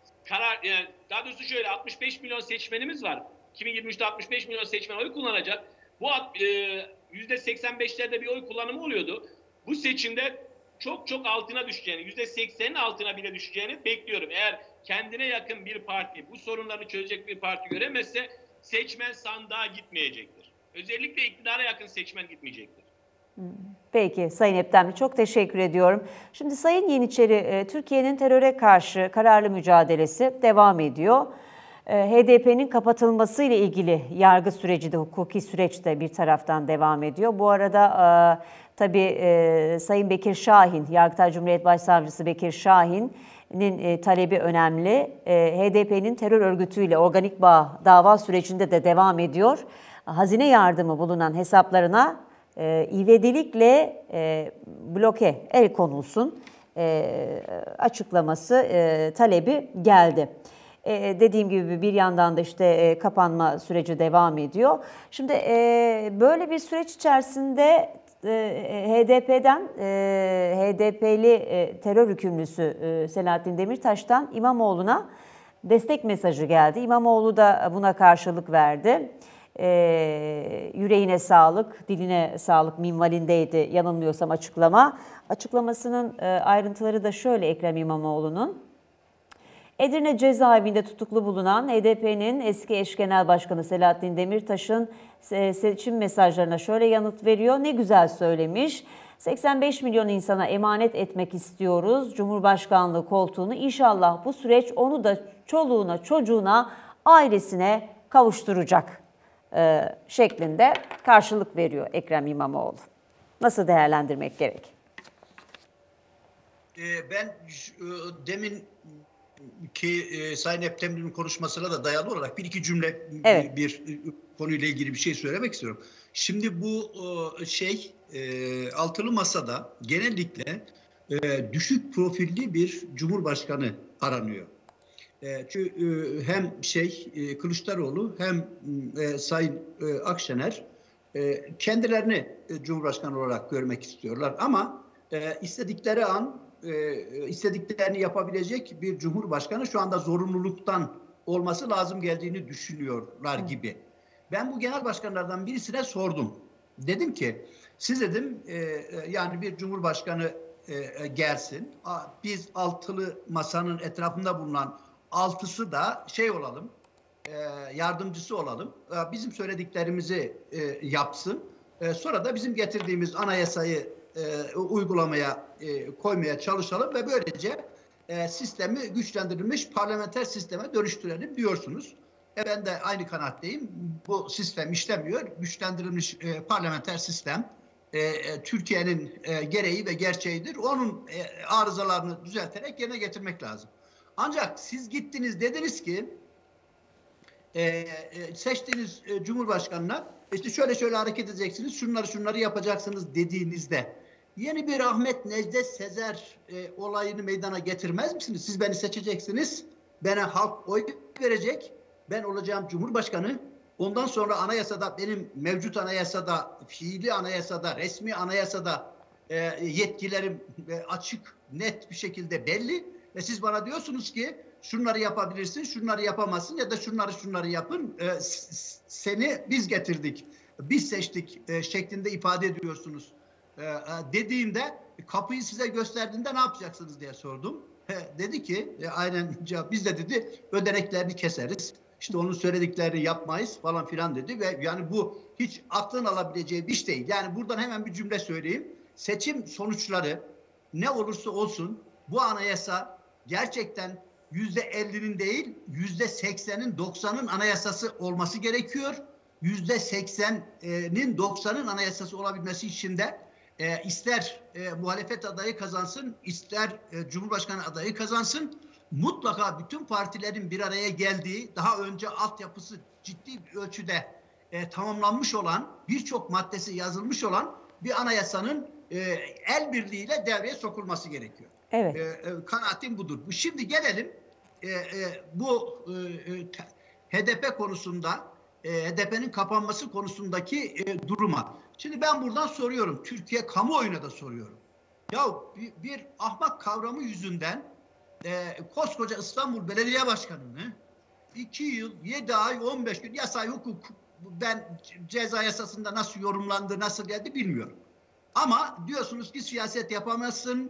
yani daha doğrusu şöyle, 65 milyon seçmenimiz var. 2023'te 65 milyon seçmen oy kullanacak. Bu %85'lerde bir oy kullanımı oluyordu. Bu seçimde çok çok altına düşeceğini, %80'in altına bile düşeceğini bekliyorum. Eğer kendine yakın bir parti, bu sorunları çözecek bir parti göremezse seçmen sandığa gitmeyecektir. Özellikle iktidara yakın seçmen gitmeyecektir.
Peki Sayın Eptemli, çok teşekkür ediyorum. Şimdi Sayın Yeniçeri, Türkiye'nin teröre karşı kararlı mücadelesi devam ediyor. HDP'nin kapatılması ile ilgili yargı süreci de, hukuki süreç de bir taraftan devam ediyor. Bu arada tabii Sayın Bekir Şahin, Yargıtay Cumhuriyet Başsavcısı Bekir Şahin'in talebi önemli. HDP'nin terör örgütüyle organik bağ dava sürecinde de devam ediyor. Hazine yardımı bulunan hesaplarına ivedilikle bloke el konulsun açıklaması, talebi geldi. Dediğim gibi bir yandan da işte kapanma süreci devam ediyor. Şimdi böyle bir süreç içerisinde HDP'den HDP'li terör hükümlüsü Selahattin Demirtaş'tan İmamoğlu'na destek mesajı geldi. İmamoğlu da buna karşılık verdi. Yüreğine sağlık, diline sağlık minvalindeydi yanılmıyorsam açıklama. Açıklamasının ayrıntıları da şöyle Ekrem İmamoğlu'nun. Edirne cezaevinde tutuklu bulunan HDP'nin eski eş genel başkanı Selahattin Demirtaş'ın seçim mesajlarına şöyle yanıt veriyor. Ne güzel söylemiş. 85 milyon insana emanet etmek istiyoruz Cumhurbaşkanlığı koltuğunu. İnşallah bu süreç onu da çoluğuna, çocuğuna, ailesine kavuşturacak şeklinde karşılık veriyor Ekrem İmamoğlu. Nasıl değerlendirmek gerek?
Ben demin ki Sayın Eptemli'nin konuşmasına da dayalı olarak bir iki cümle bir konuyla ilgili bir şey söylemek istiyorum. Şimdi bu altılı masada genellikle düşük profilli bir cumhurbaşkanı aranıyor. Çünkü hem Kılıçdaroğlu hem Sayın Akşener kendilerini cumhurbaşkanı olarak görmek istiyorlar ama istedikleri an istediklerini yapabilecek bir cumhurbaşkanı şu anda zorunluluktan olması lazım geldiğini düşünüyorlar gibi. Ben bu genel başkanlardan birisine sordum. Dedim ki siz dedim yani bir cumhurbaşkanı gelsin. Biz altılı masanın etrafında bulunan altısı da olalım, yardımcısı olalım. Bizim söylediklerimizi yapsın. Sonra da bizim getirdiğimiz anayasayı uygulamaya koymaya çalışalım ve böylece sistemi güçlendirilmiş parlamenter sisteme dönüştürelim diyorsunuz. Ben de aynı kanaatteyim. Bu sistem işlemiyor. Güçlendirilmiş parlamenter sistem Türkiye'nin gereği ve gerçeğidir. Onun arızalarını düzelterek yerine getirmek lazım. Ancak siz gittiniz dediniz ki seçtiğiniz Cumhurbaşkanı'na işte şöyle hareket edeceksiniz, şunları yapacaksınız dediğinizde yeni bir Ahmet Necdet Sezer olayını meydana getirmez misiniz? Siz beni seçeceksiniz, bana halk oy verecek, ben olacağım Cumhurbaşkanı. Ondan sonra anayasada, benim mevcut anayasada, fiili anayasada, resmi anayasada yetkilerim açık, net bir şekilde belli. Ve siz bana diyorsunuz ki şunları yapabilirsin, şunları yapamazsın ya da şunları yapın. Seni biz getirdik, biz seçtik şeklinde ifade ediyorsunuz. Dediğinde kapıyı size gösterdiğinde ne yapacaksınız diye sordum. Dedi ki aynen cevap, biz de dedi ödeneklerini keseriz. İşte onun söylediklerini yapmayız falan filan dedi ve yani bu hiç aklın alabileceği bir iş değil. Yani buradan hemen bir cümle söyleyeyim. Seçim sonuçları ne olursa olsun bu anayasa gerçekten %50'nin değil %80'in 90'ın anayasası olması gerekiyor. %80'nin 90'ın anayasası olabilmesi için de ister muhalefet adayı kazansın, ister Cumhurbaşkanı adayı kazansın, mutlaka bütün partilerin bir araya geldiği, daha önce altyapısı ciddi bir ölçüde tamamlanmış olan, birçok maddesi yazılmış olan bir anayasanın el birliğiyle devreye sokulması gerekiyor.
Evet.
Kanaatim budur. Şimdi gelelim bu HDP konusunda, HDP'nin kapanması konusundaki duruma. Şimdi ben buradan soruyorum, Türkiye kamuoyuna da soruyorum. Ya bir ahmak kavramı yüzünden koskoca İstanbul Belediye Başkanı'nı 2 yıl, 7 ay, 15 gün yasayı hukuk, ben ceza yasasında nasıl yorumlandı, nasıl geldi bilmiyorum. Ama diyorsunuz ki siyaset yapamazsın,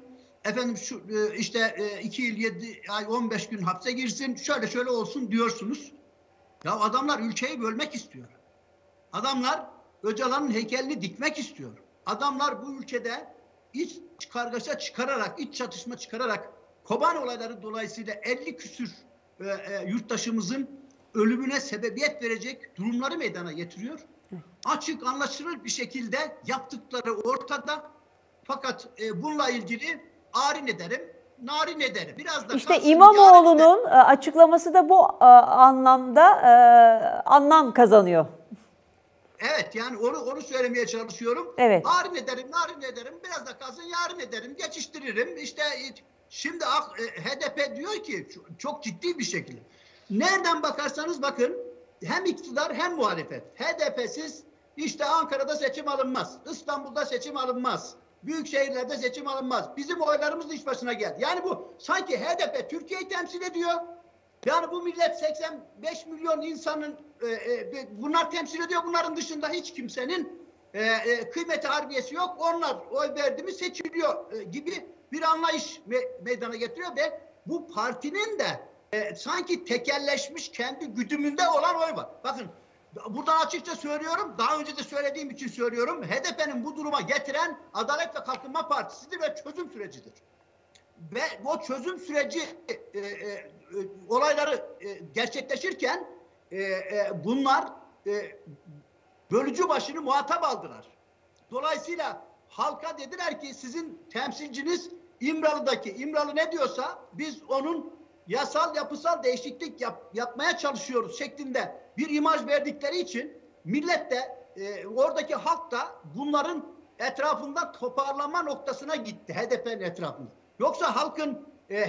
efendim şu işte 2 yıl 7 ay 15 gün hapse girsin, şöyle şöyle olsun diyorsunuz. Ya adamlar ülkeyi bölmek istiyor. Adamlar Öcalan'ın heykelini dikmek istiyor. Adamlar bu ülkede iç kargaşa çıkararak, iç çatışma çıkararak Kobani olayları dolayısıyla 50 küsür yurttaşımızın ölümüne sebebiyet verecek durumları meydana getiriyor. Açık anlaşılır bir şekilde yaptıkları ortada. Fakat bununla ilgili arin ederim, narin ederim. Biraz da
İşte İmamoğlu'nun açıklaması da bu anlamda anlam kazanıyor.
Evet, yani onu söylemeye çalışıyorum.
Evet.
Narin ederim, narin ederim. Biraz da kalsın yarın ederim, geçiştiririm. İşte şimdi HDP diyor ki çok ciddi bir şekilde. Nereden bakarsanız bakın hem iktidar hem muhalefet. HDP'siz işte Ankara'da seçim alınmaz. İstanbul'da seçim alınmaz. Büyük şehirlerde seçim alınmaz. Bizim oylarımız da iş başına geldi. Yani bu sanki HDP Türkiye'yi temsil ediyor. Yani bu millet 85 milyon insanın bunlar temsil ediyor. Bunların dışında hiç kimsenin kıymeti harbiyesi yok. Onlar oy verdi mi seçiliyor gibi bir anlayış meydana getiriyor ve bu partinin de sanki tekelleşmiş kendi güdümünde olan oy var. Bakın buradan açıkça söylüyorum. Daha önce de söylediğim için söylüyorum. HDP'nin bu duruma getiren Adalet ve Kalkınma Partisi'dir ve çözüm sürecidir. Ve o çözüm süreci olayları gerçekleşirken bunlar bölücü başını muhatap aldılar. Dolayısıyla halka dediler ki sizin temsilciniz İmralı'daki, İmralı ne diyorsa biz onun yasal yapısal değişiklik yapmaya çalışıyoruz şeklinde bir imaj verdikleri için millet de oradaki halk da bunların etrafında toparlama noktasına gitti, HDP'nin etrafında. Yoksa halkın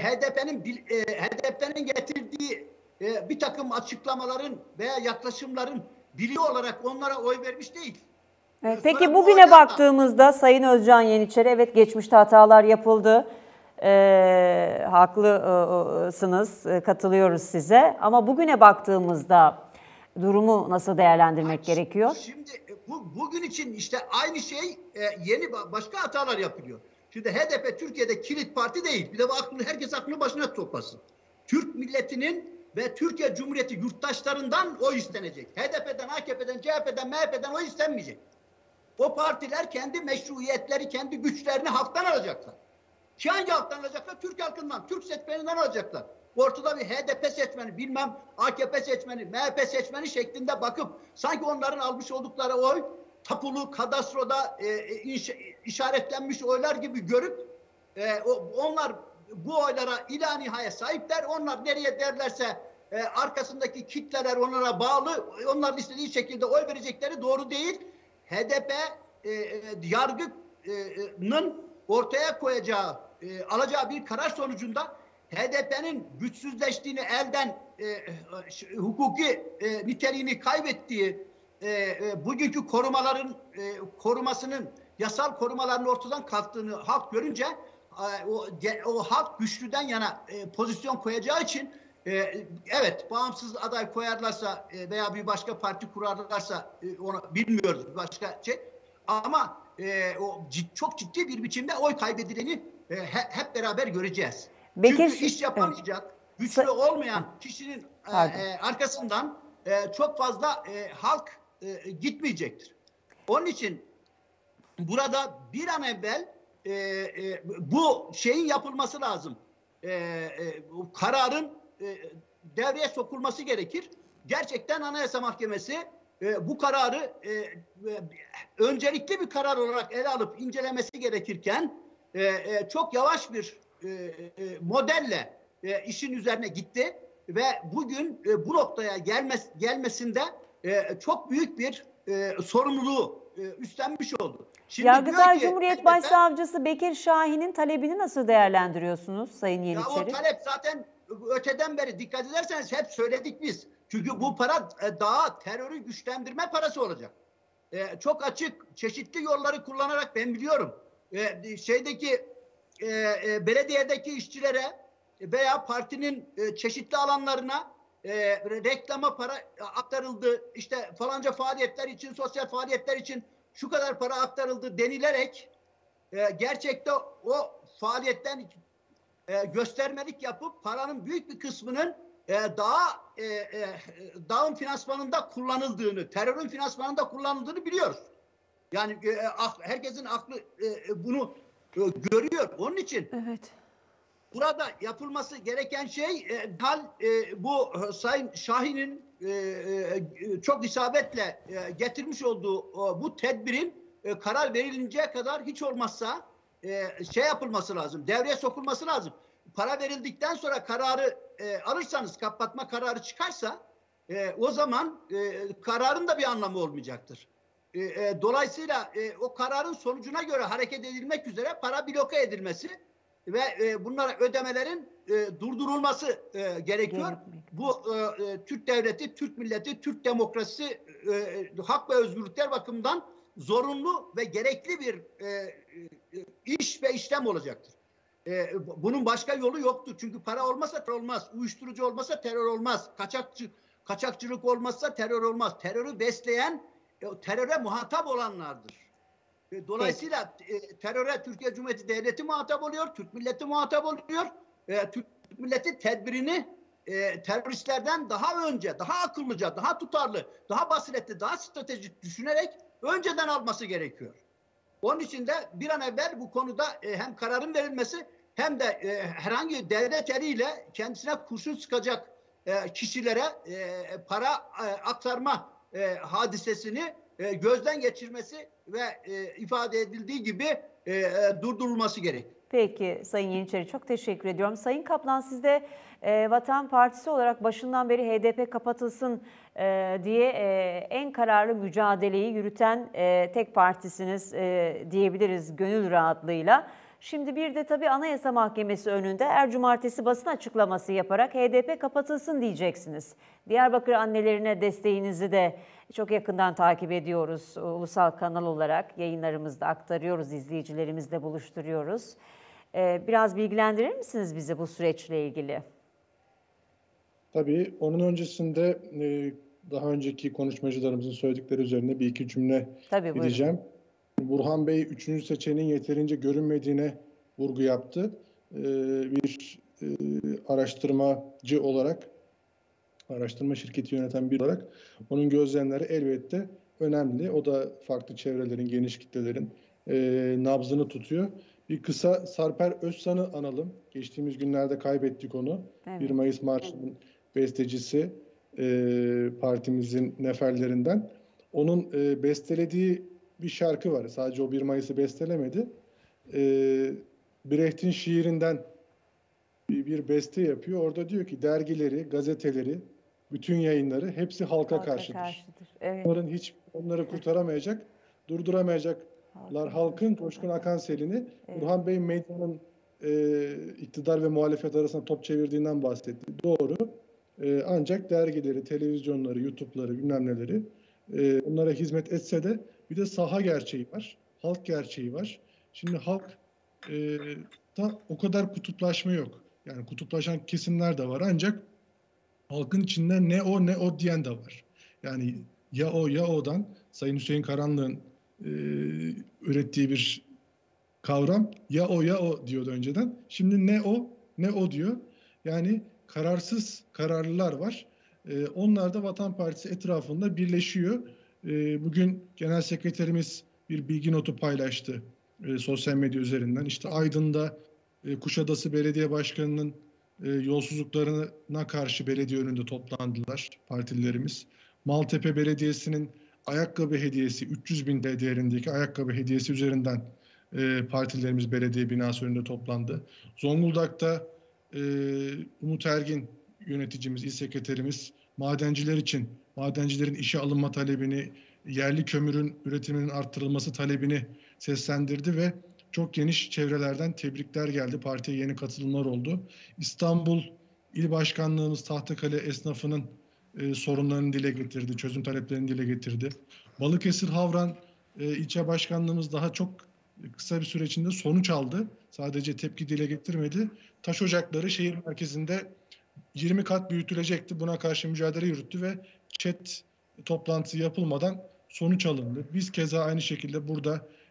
HDP'nin getirdiği bir takım açıklamaların veya yaklaşımların biri olarak onlara oy vermiş değil.
Peki bugüne baktığımızda Sayın Özcan Yeniçeri, evet geçmişte hatalar yapıldı. Haklısınız, katılıyoruz size. Ama bugüne baktığımızda durumu nasıl değerlendirmek gerekiyor?
Şimdi bugün için işte aynı şey yeni başka hatalar yapılıyor. Şimdi HDP Türkiye'de kilit parti değil. Bir de herkes aklını başına toplasın. Türk milletinin ve Türkiye Cumhuriyeti yurttaşlarından oy istenecek. HDP'den, AKP'den, CHP'den, MHP'den oy istenmeyecek. O partiler kendi meşruiyetleri, kendi güçlerini halktan alacaklar. Ki hangi halktan alacaklar? Türk halkından, Türk seçmeninden alacaklar. Ortada bir HDP seçmeni, bilmem AKP seçmeni, MHP seçmeni şeklinde bakıp sanki onların almış oldukları oy tapulu, kadastroda işaretlenmiş oylar gibi görüp onlar bu oylara ila nihaya sahipler. Onlar nereye derlerse arkasındaki kitleler onlara bağlı. Onların istediği şekilde oy verecekleri doğru değil. HDP yargının ortaya koyacağı, alacağı bir karar sonucunda HDP'nin güçsüzleştiğini, elden hukuki niteliğini kaybettiği, bugünkü korumasının, yasal korumaların ortadan kalktığını halk görünce o halk güçlüden yana pozisyon koyacağı için evet bağımsız aday koyarlarsa veya bir başka parti kurarlarsa onu bilmiyoruz, bir başka şey, ama çok ciddi bir biçimde oy kaybedileni hep beraber göreceğiz. Çünkü iş yapamayacak, güçlü olmayan kişinin arkasından çok fazla halk gitmeyecektir. Onun için burada bir an evvel bu şeyin yapılması lazım. Kararın devreye sokulması gerekir. Gerçekten Anayasa Mahkemesi bu kararı öncelikli bir karar olarak ele alıp incelemesi gerekirken çok yavaş bir modelle işin üzerine gitti ve bugün bu noktaya gelmesinde çok büyük bir sorumluluğu üstlenmiş oldu. Şimdi
Yargıtay Cumhuriyet Başsavcısı Bekir Şahin'in talebini nasıl değerlendiriyorsunuz Sayın Yeniçeri?
Ya o talep zaten öteden beri dikkat ederseniz hep söyledik biz. Çünkü bu para daha terörü güçlendirme parası olacak. Çok açık, çeşitli yolları kullanarak ben biliyorum. Belediyedeki işçilere veya partinin çeşitli alanlarına reklama para aktarıldı. İşte falanca faaliyetler için, sosyal faaliyetler için şu kadar para aktarıldı denilerek gerçekte o faaliyetten göstermelik yapıp paranın büyük bir kısmının dağın finansmanında kullanıldığını, terörün finansmanında kullanıldığını biliyoruz. Yani herkesin aklı bunu görüyor. Onun için burada yapılması gereken şey bu Sayın Şahin'in çok isabetle getirmiş olduğu bu tedbirin karar verilinceye kadar hiç olmazsa yapılması lazım. Devreye sokulması lazım. Para verildikten sonra kararı alırsanız, kapatma kararı çıkarsa o zaman kararın da bir anlamı olmayacaktır. Dolayısıyla o kararın sonucuna göre hareket edilmek üzere para bloke edilmesi ve bunlara ödemelerin durdurulması gerekiyor. Bu Türk devleti, Türk milleti, Türk demokrasisi hak ve özgürlükler bakımından zorunlu ve gerekli bir iş ve işlem olacaktır. Bunun başka yolu yoktur. Çünkü para olmasa terör olmaz. Uyuşturucu olmasa terör olmaz. Kaçakçılık olmazsa terör olmaz. Terörü besleyen teröre muhatap olanlardır. Dolayısıyla teröre Türkiye Cumhuriyeti Devleti muhatap oluyor. Türk milleti muhatap oluyor. Türk milleti tedbirini teröristlerden daha önce, daha akıllıca, daha tutarlı, daha basiretli, daha stratejik düşünerek önceden alması gerekiyor. Onun için de bir an evvel bu konuda hem kararın verilmesi hem de herhangi devlet eliyle kendisine kurşun sıkacak kişilere para aktarma hadisesini gözden geçirmesi ve ifade edildiği gibi durdurulması gerek.
Peki Sayın Yeniçeri, çok teşekkür ediyorum. Sayın Kaplan, siz de Vatan Partisi olarak başından beri HDP kapatılsın diye en kararlı mücadeleyi yürüten tek partisiniz diyebiliriz gönül rahatlığıyla. Şimdi bir de tabii Anayasa Mahkemesi önünde her cumartesi basın açıklaması yaparak HDP kapatılsın diyeceksiniz. Diyarbakır annelerine desteğinizi de çok yakından takip ediyoruz. Ulusal kanal olarak yayınlarımızda aktarıyoruz, izleyicilerimizle buluşturuyoruz. Biraz bilgilendirir misiniz bizi bu süreçle ilgili?
Tabii onun öncesinde daha önceki konuşmacılarımızın söyledikleri üzerine bir iki cümle edeceğim. Burhan Bey 3. seçeneğin yeterince görünmediğine vurgu yaptı. Bir araştırmacı olarak, araştırma şirketi yöneten biri olarak onun gözlemleri elbette önemli. O da farklı çevrelerin, geniş kitlelerin nabzını tutuyor. Bir kısa Sarper Özsan'ı analım. Geçtiğimiz günlerde kaybettik onu. Evet. 1 Mayıs Marşı'nın bestecisi, partimizin neferlerinden. Onun bestelediği bir şarkı var. Sadece o 1 Mayıs'ı bestelemedi. Brecht'in şiirinden bir beste yapıyor. Orada diyor ki dergileri, gazeteleri, bütün yayınları hepsi halka karşıdır. Evet. Onları kurtaramayacak, durduramayacaklar halkın coşkun akan selini. Evet. Burhan Bey medyanın iktidar ve muhalefet arasında top çevirdiğinden bahsetti. Doğru. Ancak dergileri, televizyonları, YouTube'ları, bilmem neleri onlara hizmet etse de bir de saha gerçeği var. Halk gerçeği var. Şimdi halk da o kadar kutuplaşma yok. Yani kutuplaşan kesimler de var ancak halkın içinden ne o diyen de var. Yani ya o'dan Sayın Hüseyin Karanlık'ın ürettiği bir kavram ya o diyordu önceden. Şimdi ne o diyor. Yani kararsız kararlılar var. Onlar da Vatan Partisi etrafında birleşiyor. Bugün Genel Sekreterimiz bir bilgi notu paylaştı sosyal medya üzerinden. İşte Aydın'da Kuşadası Belediye Başkanı'nın yolsuzluklarına karşı belediye önünde toplandılar partililerimiz. Maltepe Belediyesi'nin ayakkabı hediyesi 300.000 TL değerindeki ayakkabı hediyesi üzerinden partilerimiz belediye binası önünde toplandı. Zonguldak'ta Umut Ergin yöneticimiz, il sekreterimiz madenciler için madencilerin işe alınma talebini, yerli kömürün üretiminin arttırılması talebini seslendirdi ve çok geniş çevrelerden tebrikler geldi. Partiye yeni katılımlar oldu. İstanbul İl Başkanlığımız Tahtakale esnafının sorunlarını dile getirdi, çözüm taleplerini dile getirdi. Balıkesir Havran ilçe başkanlığımız daha çok kısa bir süre içinde sonuç aldı. Sadece tepki dile getirmedi. Taş ocakları şehir merkezinde 20 kat büyütülecekti. Buna karşı mücadele yürüttü ve chat toplantısı yapılmadan sonuç alındı. Biz keza aynı şekilde burada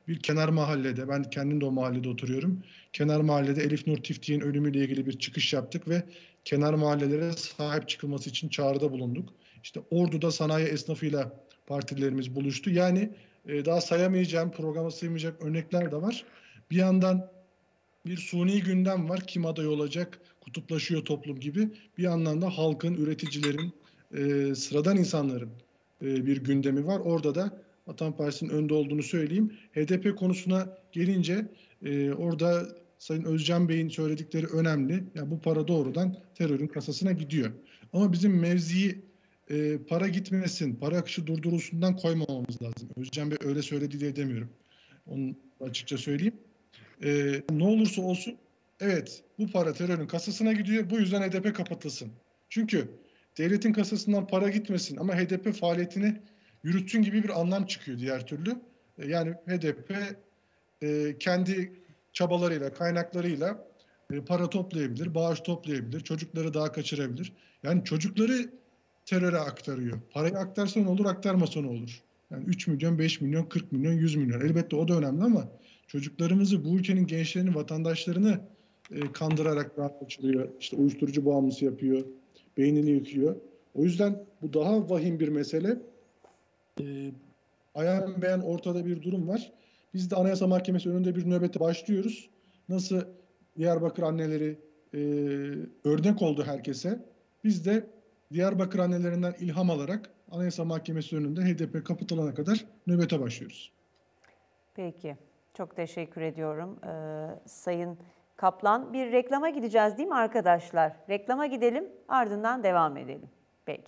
bir kenar mahallede, ben kendim de o mahallede oturuyorum. Kenar mahallede Elif Nur Tiftik'in ölümüyle ilgili bir çıkış yaptık ve kenar mahallelere sahip çıkılması için çağrıda bulunduk. İşte Ordu'da sanayi esnafıyla partilerimiz buluştu. Yani daha sayamayacağım, programa sığmayacak örnekler de var. Bir yandan bir suni gündem var. Kim aday olacak? Kutuplaşıyor toplum gibi. Bir yandan da halkın, üreticilerin, sıradan insanların bir gündemi var. Orada da Vatan Partisi'nin önde olduğunu söyleyeyim. HDP konusuna gelince orada Sayın Özcan Bey'in söyledikleri önemli. Yani bu para doğrudan terörün kasasına gidiyor. Ama bizim mevziyi para gitmesin, para akışı durdurulsundan koymamamız lazım. Özcan Bey öyle söyledi diye demiyorum. Onu açıkça söyleyeyim. Ne olursa olsun evet bu para terörün kasasına gidiyor. Bu yüzden HDP kapatılsın. Çünkü devletin kasasından para gitmesin ama HDP faaliyetini yürütsün gibi bir anlam çıkıyor diğer türlü. Yani HDP kendi çabalarıyla, kaynaklarıyla para toplayabilir, bağış toplayabilir, çocukları daha kaçırabilir. Yani çocukları teröre aktarıyor. Parayı aktarsa ne olur, aktarmasa ne olur? Yani 3 milyon, 5 milyon, 40 milyon, 100 milyon. Elbette o da önemli ama çocuklarımızı, bu ülkenin gençlerini, vatandaşlarını kandırarak rahat kaçırıyor. İşte uyuşturucu bağımlısı yapıyor, beynini yıkıyor. O yüzden bu daha vahim bir mesele. Ayan beyan ortada bir durum var. Biz de Anayasa Mahkemesi önünde bir nöbete başlıyoruz. Nasıl Diyarbakır anneleri örnek oldu herkese. Biz de Diyarbakır annelerinden ilham alarak Anayasa Mahkemesi önünde HDP kapatılana kadar nöbete başlıyoruz.
Peki. Çok teşekkür ediyorum Sayın Kaplan. Bir reklama gideceğiz değil mi arkadaşlar? Reklama gidelim, ardından devam edelim. Peki.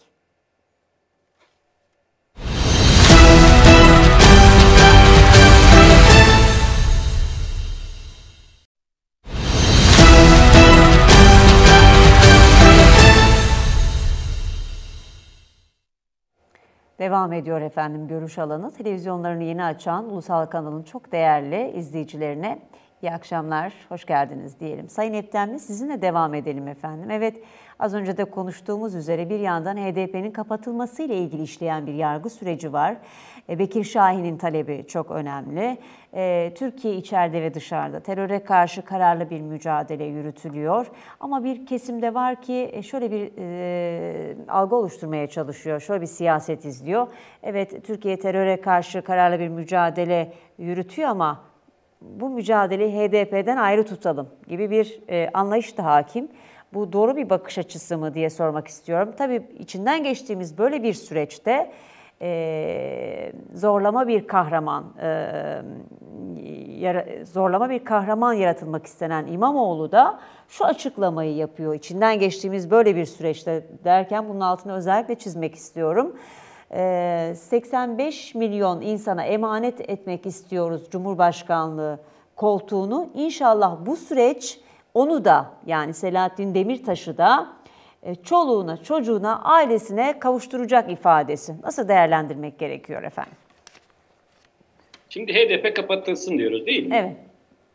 Devam ediyor efendim görüş alanı. Televizyonlarını yeni açan Ulusal Kanal'ın çok değerli izleyicilerine iyi akşamlar, hoş geldiniz diyelim. Sayın Eptemli, sizinle devam edelim efendim. Evet, az önce de konuştuğumuz üzere bir yandan HDP'nin kapatılmasıyla ilgili işleyen bir yargı süreci var. Bekir Şahin'in talebi çok önemli. Türkiye içeride ve dışarıda teröre karşı kararlı bir mücadele yürütülüyor. Ama bir kesimde var ki şöyle bir algı oluşturmaya çalışıyor, şöyle bir siyaset izliyor. Evet, Türkiye teröre karşı kararlı bir mücadele yürütüyor ama bu mücadeleyi HDP'den ayrı tutalım gibi bir anlayış da hakim. Bu doğru bir bakış açısı mı diye sormak istiyorum. Tabii içinden geçtiğimiz böyle bir süreçte zorlama bir kahraman yaratılmak istenen İmamoğlu da şu açıklamayı yapıyor. İçinden geçtiğimiz böyle bir süreçte derken bunun altını özellikle çizmek istiyorum. 85 milyon insana emanet etmek istiyoruz Cumhurbaşkanlığı koltuğunu. İnşallah bu süreç onu da, yani Selahattin Demirtaş'ı da çoluğuna, çocuğuna, ailesine kavuşturacak ifadesi. Nasıl değerlendirmek gerekiyor efendim?
Şimdi HDP kapatılsın diyoruz değil mi?
Evet.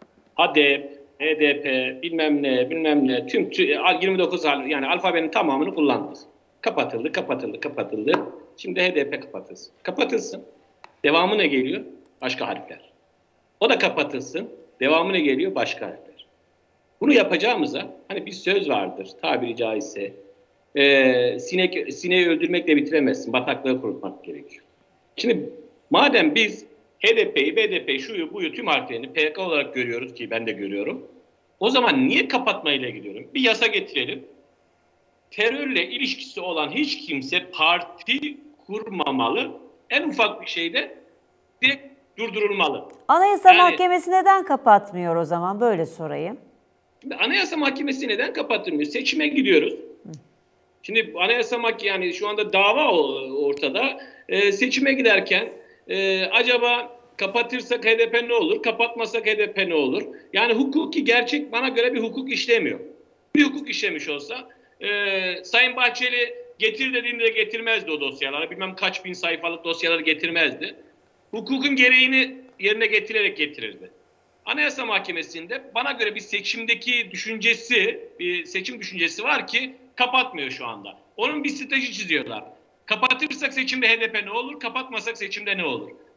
HDP, bilmem ne, tüm 29 yani alfabenin tamamını kullandık. Kapatıldı. Şimdi HDP kapatılsın. Kapatılsın. Devamı ne geliyor? Başka harfler. O da kapatılsın. Devamı ne geliyor? Başka harfler. Bunu yapacağımıza hani bir söz vardır tabiri caizse. Sineği öldürmekle bitiremezsin. Bataklığı kurutmak gerekiyor. Şimdi madem biz HDP'yi, BDP'yi, şuyu, buyu, tüm harflerini PKK olarak görüyoruz ki ben de görüyorum. O zaman niye kapatmayla gidiyorum? Bir yasa getirelim. Terörle ilişkisi olan hiç kimse parti kurmamalı. En ufak bir şeyde direkt durdurulmalı.
Anayasa Mahkemesi neden kapatmıyor o zaman? Böyle sorayım.
Şimdi Anayasa Mahkemesi neden kapatılmıyor? Seçime gidiyoruz. Şimdi Anayasa Mahkemesi, yani şu anda dava ortada. Seçime giderken acaba kapatırsak HDP ne olur? Kapatmasak HDP ne olur? Yani hukuki gerçek bana göre bir hukuk işlemiyor. Bir hukuk işlemiş olsa Sayın Bahçeli getir dediğinde getirmezdi o dosyaları. Bilmem kaç bin sayfalık dosyaları getirmezdi. Hukukun gereğini yerine getirerek getirirdi. Anayasa Mahkemesi'nde bana göre bir seçimdeki düşüncesi, bir seçim düşüncesi var ki kapatmıyor şu anda. Onun bir strateji çiziyorlar. Kapatırsak seçimde HDP ne olur, kapatmasak seçimde ne olur?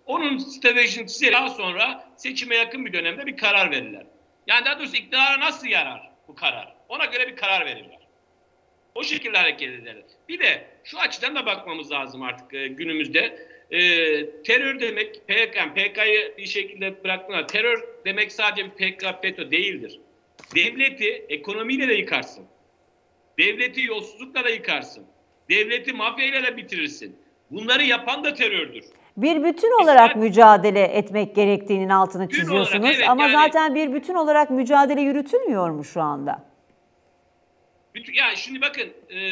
Onun stratejisini çizerek daha sonra seçime yakın bir dönemde bir karar verirler. Yani daha doğrusu iktidara nasıl yarar bu karar? Ona göre bir karar verirler. O şekilde hareket ederler. Bir de şu açıdan da bakmamız lazım artık günümüzde. Terör demek PKK'yı bir şekilde bıraktılar. Terör demek sadece bir PKK, FETÖ değildir. Devleti ekonomiyle de yıkarsın. Devleti yolsuzlukla da yıkarsın. Devleti mafyayla da bitirirsin. Bunları yapan da terördür.
Bir bütün olarak mücadele etmek gerektiğinin altını çiziyorsunuz.
Olarak, evet,
ama
yani,
zaten bir bütün olarak mücadele yürütülmüyor mu şu anda?
Yani şimdi bakın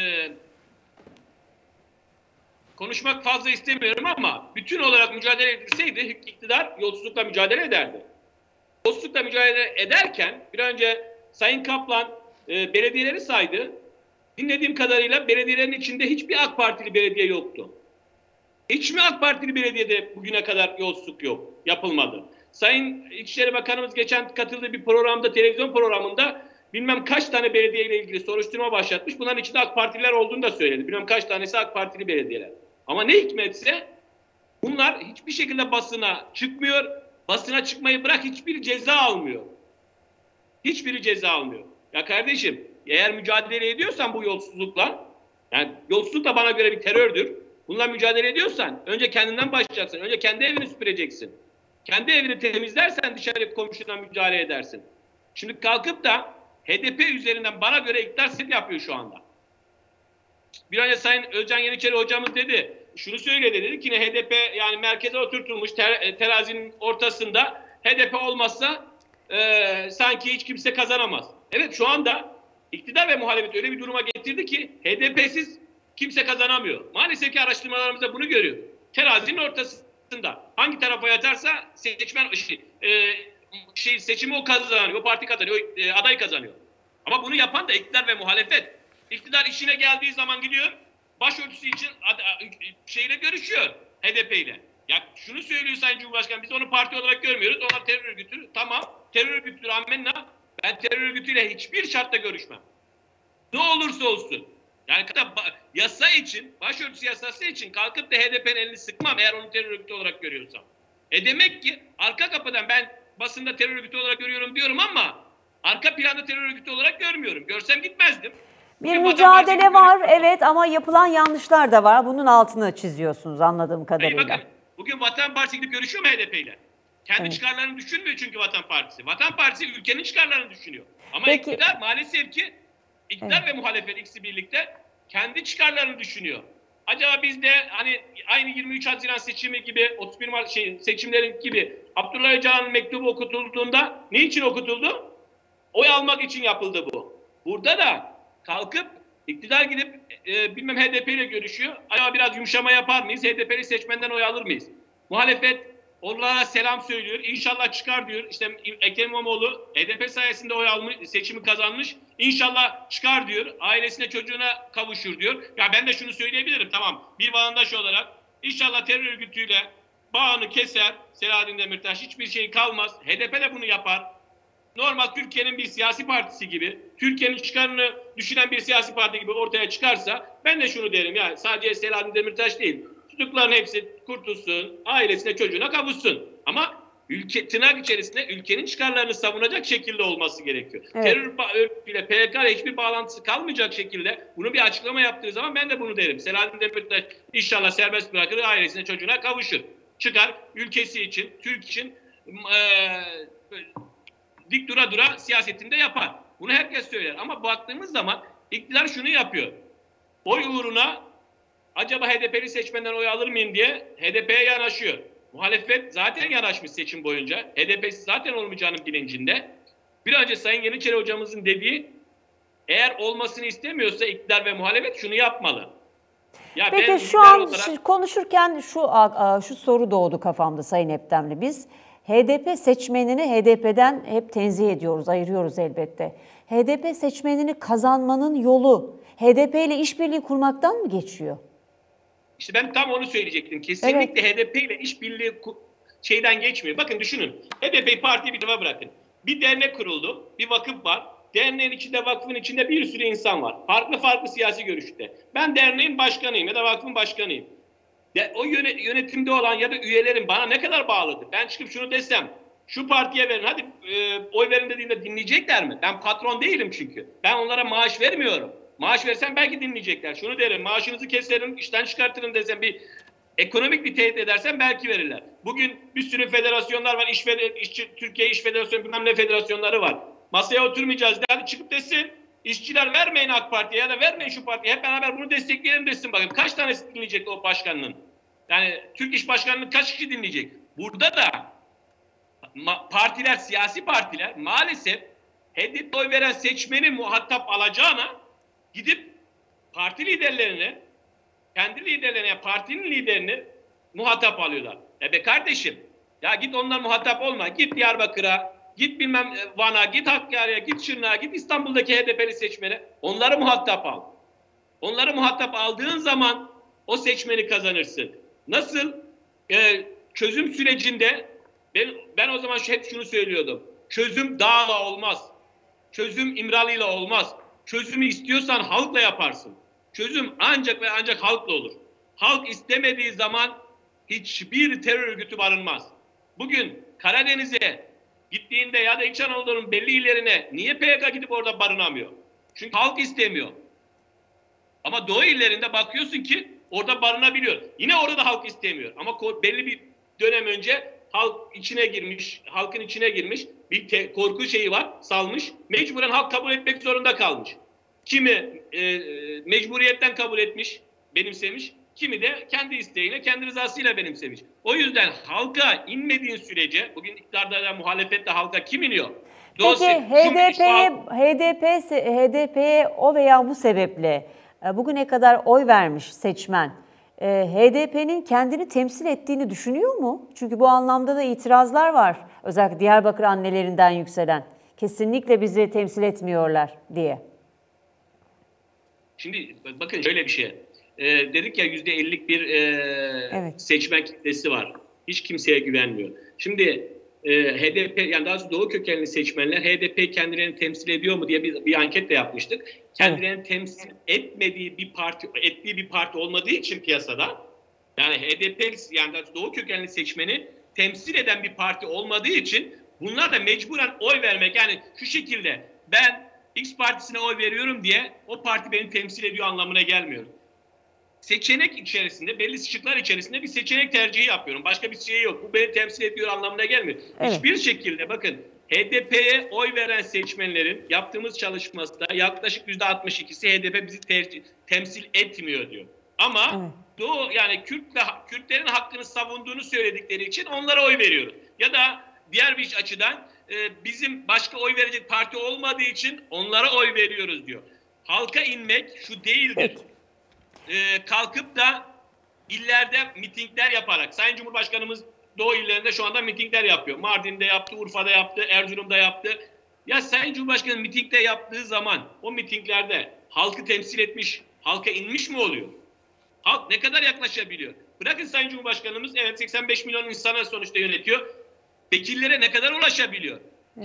konuşmak fazla istemiyorum ama bütün olarak mücadele edilseydi iktidar yolsuzlukla mücadele ederdi. Yolsuzlukla mücadele ederken bir önce Sayın Kaplan belediyeleri saydı. Dinlediğim kadarıyla belediyelerin içinde hiçbir AK Partili belediye yoktu. Hiç mi AK Partili belediyede bugüne kadar yolsuzluk yapılmadı? Sayın İçişleri Bakanımız geçen katıldığı bir programda, televizyon programında bilmem kaç tane belediyeyle ilgili soruşturma başlatmış. Bunların içinde AK Partililer olduğunu da söyledi. Bilmem kaç tanesi AK Partili belediyeler. Ama ne hikmetse bunlar hiçbir şekilde basına çıkmıyor. Basına çıkmayı bırak, hiçbir ceza almıyor. Hiçbiri ceza almıyor. Ya kardeşim, eğer mücadele ediyorsan bu yolsuzlukla, yani yolsuzluk da bana göre bir terördür. Bununla mücadele ediyorsan önce kendinden başlayacaksın. Önce kendi evini süpüreceksin. Kendi evini temizlersen dışarı komşudan mücadele edersin. Şimdi kalkıp da HDP üzerinden bana göre iktidar set yapıyor şu anda. Bir önce Sayın Özcan Yeniçeri hocamız dedi. Şunu söyledi, dedi ki yine HDP yani merkeze oturtulmuş terazinin ortasında, HDP olmazsa sanki hiç kimse kazanamaz. Evet, şu anda iktidar ve muhalefet öyle bir duruma getirdi ki HDP'siz kimse kazanamıyor. Maalesef ki araştırmalarımızda bunu görüyor. Terazinin ortasında hangi tarafa yatarsa seçmen seçimi o kazanıyor, o parti kazanıyor, o aday kazanıyor. Ama bunu yapan da iktidar ve muhalefet. İktidar işine geldiği zaman gidiyor, başörtüsü için şeyle görüşüyor, HDP ile. Ya şunu söylüyor Sayın Cumhurbaşkanı, biz onu parti olarak görmüyoruz, onlar terör örgütü. Tamam, terör örgütüdür, amenna. Ben terör örgütüyle hiçbir şartta görüşmem. Ne olursa olsun. Yani yasa için, başörtüsü yasası için kalkıp da HDP'nin elini sıkmam eğer onu terör örgütü olarak görüyorsam. Demek ki arka kapıdan ben basında terör örgütü olarak görüyorum diyorum ama arka planda terör örgütü olarak görmüyorum. Görsem gitmezdim.
Bir mücadele var, evet, ama yapılan yanlışlar da var. Bunun altını çiziyorsunuz anladığım kadarıyla.
Bakın, bugün Vatan Partisi gidip görüşüyor mu HDP ile? Kendi çıkarlarını düşünmüyor çünkü Vatan Partisi. Vatan Partisi ülkenin çıkarlarını düşünüyor. Ama
Peki,
iktidar maalesef ki iktidar ve muhalefet ikisi birlikte kendi çıkarlarını düşünüyor. Acaba biz de hani aynı 23 Haziran seçimi gibi, 31 Mart seçimlerin gibi Abdullah Öcalan'ın mektubu okutulduğunda ne için okutuldu? Oy almak için yapıldı bu. Burada da kalkıp iktidar gidip bilmem HDP ile görüşüyor. Acaba biraz yumuşama yapar mıyız? HDP'li seçmenden oy alır mıyız? Muhalefet onlara selam söylüyor. İnşallah çıkar diyor. İşte Ekrem İmamoğlu HDP sayesinde oy almış, seçimi kazanmış. İnşallah çıkar diyor. Ailesine, çocuğuna kavuşur diyor. Ya ben de şunu söyleyebilirim. Tamam. Bir vatandaş olarak inşallah terör örgütüyle bağını keser Selahattin Demirtaş. Hiçbir şey kalmaz. HDP de bunu yapar. Normal Türkiye'nin bir siyasi partisi gibi, Türkiye'nin çıkarını düşünen bir siyasi parti gibi ortaya çıkarsa ben de şunu derim. Yani sadece Selahattin Demirtaş değil. Tutukların hepsi kurtulsun, ailesine, çocuğuna kavuşsun. Ama tırnak içerisinde ülkenin çıkarlarını savunacak şekilde olması gerekiyor. Evet. Terör örgütüyle PKK ile hiçbir bağlantısı kalmayacak şekilde bunu bir açıklama yaptığı zaman ben de bunu derim. Selahattin Demirtaş inşallah serbest bırakır, ailesine, çocuğuna kavuşur. Çıkar, ülkesi için, Türk için dik dura siyasetinde yapar. Bunu herkes söyler. Ama baktığımız zaman iktidar şunu yapıyor. Oy uğruna acaba HDP'li seçmenden oy alır mıyım diye HDP'ye yanaşıyor. Muhalefet zaten yanaşmış seçim boyunca. HDP'si zaten olmayacağının bilincinde. Bir önce Sayın Yeniçeri hocamızın dediği, eğer olmasını istemiyorsa iktidar ve muhalefet şunu yapmalı. Ya
peki şu an konuşurken şu soru doğdu kafamda Sayın Eptemli. Biz HDP seçmenini HDP'den hep tenzih ediyoruz, ayırıyoruz elbette. HDP seçmenini kazanmanın yolu HDP ile işbirliği kurmaktan mı geçiyor?
İşte ben tam onu söyleyecektim. Kesinlikle evet. HDP ile işbirliği şeyden geçmiyor. Bakın düşünün. HDP partiyi bir tarafa bırakın. Bir dernek kuruldu. Bir vakıf var. Derneğin içinde, vakfın içinde bir sürü insan var. Farklı siyasi görüşte. Ben derneğin başkanıyım ya da vakfın başkanıyım. O yönetimde olan ya da üyelerin bana ne kadar bağlıdır? Ben çıkıp şunu desem, şu partiye verin, hadi oy verin dediğimde dinleyecekler mi? Ben patron değilim çünkü. Ben onlara maaş vermiyorum. Maaş versem belki dinleyecekler. Şunu derim, maaşınızı keserim, işten çıkartırım desem, bir ekonomik bir tehdit edersen belki verirler. Bugün bir sürü federasyonlar var, Türkiye İş Federasyonu, bilmem ne federasyonları var. Masaya oturmayacağız yani, çıkıp desin, işçiler vermeyin AK Parti'ye ya da vermeyin şu partiye, hep beraber bunu destekleyelim desin, bakın kaç tanesi dinleyecek o başkanının? Yani Türk İş Başkanı'nın kaç kişi dinleyecek? Burada da partiler, siyasi partiler maalesef HDP oy veren seçmeni muhatap alacağına gidip parti liderlerini, kendi liderlerine, partinin liderini muhatap alıyorlar. Be kardeşim, ya git onlar muhatap olma. Git Diyarbakır'a, git bilmem Van'a, git Hakkari'ye, git Şırnak'a, git İstanbul'daki HDP'li seçmene. Onları muhatap al. Onları muhatap aldığın zaman o seçmeni kazanırsın. Nasıl? Çözüm sürecinde ben o zaman hep şunu söylüyordum. Çözüm dağla olmaz. Çözüm İmralı'yla olmaz. Çözümü istiyorsan halkla yaparsın. Çözüm ancak ve ancak halkla olur. Halk istemediği zaman hiçbir terör örgütü barınmaz. Bugün Karadeniz'e gittiğinde ya da İç Anadolu'nun belli illerine niye PKK gidip orada barınamıyor? Çünkü halk istemiyor. Ama Doğu illerinde bakıyorsun ki orada barınabiliyor. Yine orada da halk istemiyor. Ama belli bir dönem önce halkın içine girmiş bir korku şeyi var, salmış. Mecburen halk kabul etmek zorunda kalmış. Kimi mecburiyetten kabul etmiş, benimsemiş. Kimi de kendi isteğiyle, kendi rızasıyla benimsemiş. O yüzden halka inmediğin sürece, bugün iktidarda da muhalefette halka kim iniyor?
Peki HDP'ye o veya bu sebeple bugüne kadar oy vermiş seçmen, HDP'nin kendini temsil ettiğini düşünüyor mu? Çünkü bu anlamda da itirazlar var. Özellikle Diyarbakır annelerinden yükselen. Kesinlikle bizi temsil etmiyorlar diye.
Şimdi bakın şöyle bir şey. Dedik ya %50'lik bir
evet,
seçmen kitlesi var. Hiç kimseye güvenmiyor. Şimdi HDP, yani daha doğrusu Doğu kökenli seçmenler HDP kendilerini temsil ediyor mu diye bir anket de yapmıştık. Kendilerini temsil ettiği bir parti olmadığı için piyasada, yani HDP, yani Doğu kökenli seçmeni temsil eden bir parti olmadığı için bunlar da mecburen oy vermek, yani şu şekilde ben X partisine oy veriyorum diye o parti beni temsil ediyor anlamına gelmiyor. Seçenek içerisinde, belli şıklar içerisinde bir seçenek tercihi yapıyorum. Başka bir şey yok. Bu beni temsil ediyor anlamına gelmiyor. Evet. Hiçbir şekilde bakın HDP'ye oy veren seçmenlerin yaptığımız çalışmada yaklaşık %62'si HDP bizi temsil etmiyor diyor. Ama evet, Doğu, yani Kürtlerin hakkını savunduğunu söyledikleri için onlara oy veriyoruz. Ya da diğer bir açıdan bizim başka oy verecek parti olmadığı için onlara oy veriyoruz diyor. Halka inmek şu değildir. Evet. Kalkıp da illerde mitingler yaparak, Sayın Cumhurbaşkanımız Doğu illerinde şu anda mitingler yapıyor. Mardin'de yaptı, Urfa'da yaptı, Erzurum'da yaptı. Ya Sayın Cumhurbaşkanı mitingde yaptığı zaman o mitinglerde halkı temsil etmiş, halka inmiş mi oluyor? Halk ne kadar yaklaşabiliyor? Bırakın Sayın Cumhurbaşkanımız, evet 85 milyon insana sonuçta yönetiyor. Vekillere ne kadar ulaşabiliyor? Evet.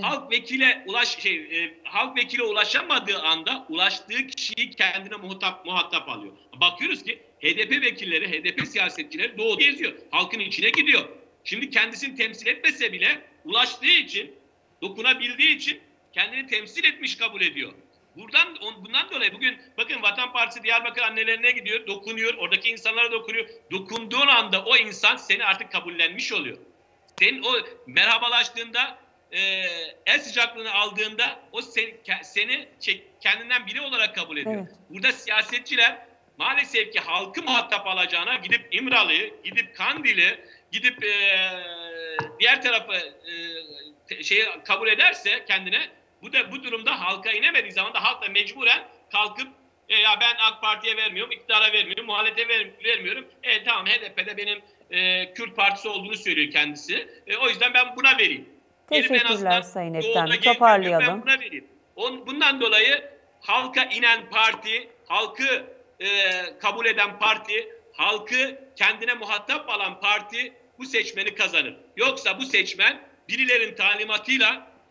Halk vekile ulaşamadığı anda ulaştığı kişiyi kendine muhatap alıyor. Bakıyoruz ki HDP vekilleri, HDP siyasetçileri Doğu'da geziyor. Halkın içine gidiyor. Şimdi kendisini temsil etmese bile ulaştığı için, dokunabildiği için kendini temsil etmiş kabul ediyor. Bundan dolayı bugün bakın Vatan Partisi Diyarbakır annelerine gidiyor, dokunuyor, oradaki insanlara dokunuyor. Dokunduğun anda o insan seni artık kabullenmiş oluyor. Senin o merhabalaştığında, el sıcaklığını aldığında o seni kendinden biri olarak kabul ediyor. Evet. Burada siyasetçiler maalesef ki halkı muhatap alacağına gidip İmralı'yı, gidip Kandil'i, gidip diğer tarafı kabul ederse kendine, bu durumda halka inemediği zaman da halk da mecburen kalkıp ya ben AK Parti'ye vermiyorum, iktidara vermiyorum, muhalefete vermiyorum. Tamam, HDP'de benim Kürt Partisi olduğunu söylüyor kendisi. O yüzden ben buna vereyim.
Teşekkürler Sayın Ektem. Toparlayalım.
Ben buna vereyim. Bundan dolayı halka inen parti, halkı kabul eden parti, halkı kendine muhatap alan parti bu seçmeni kazanır. Yoksa bu seçmen birilerin talimatıyla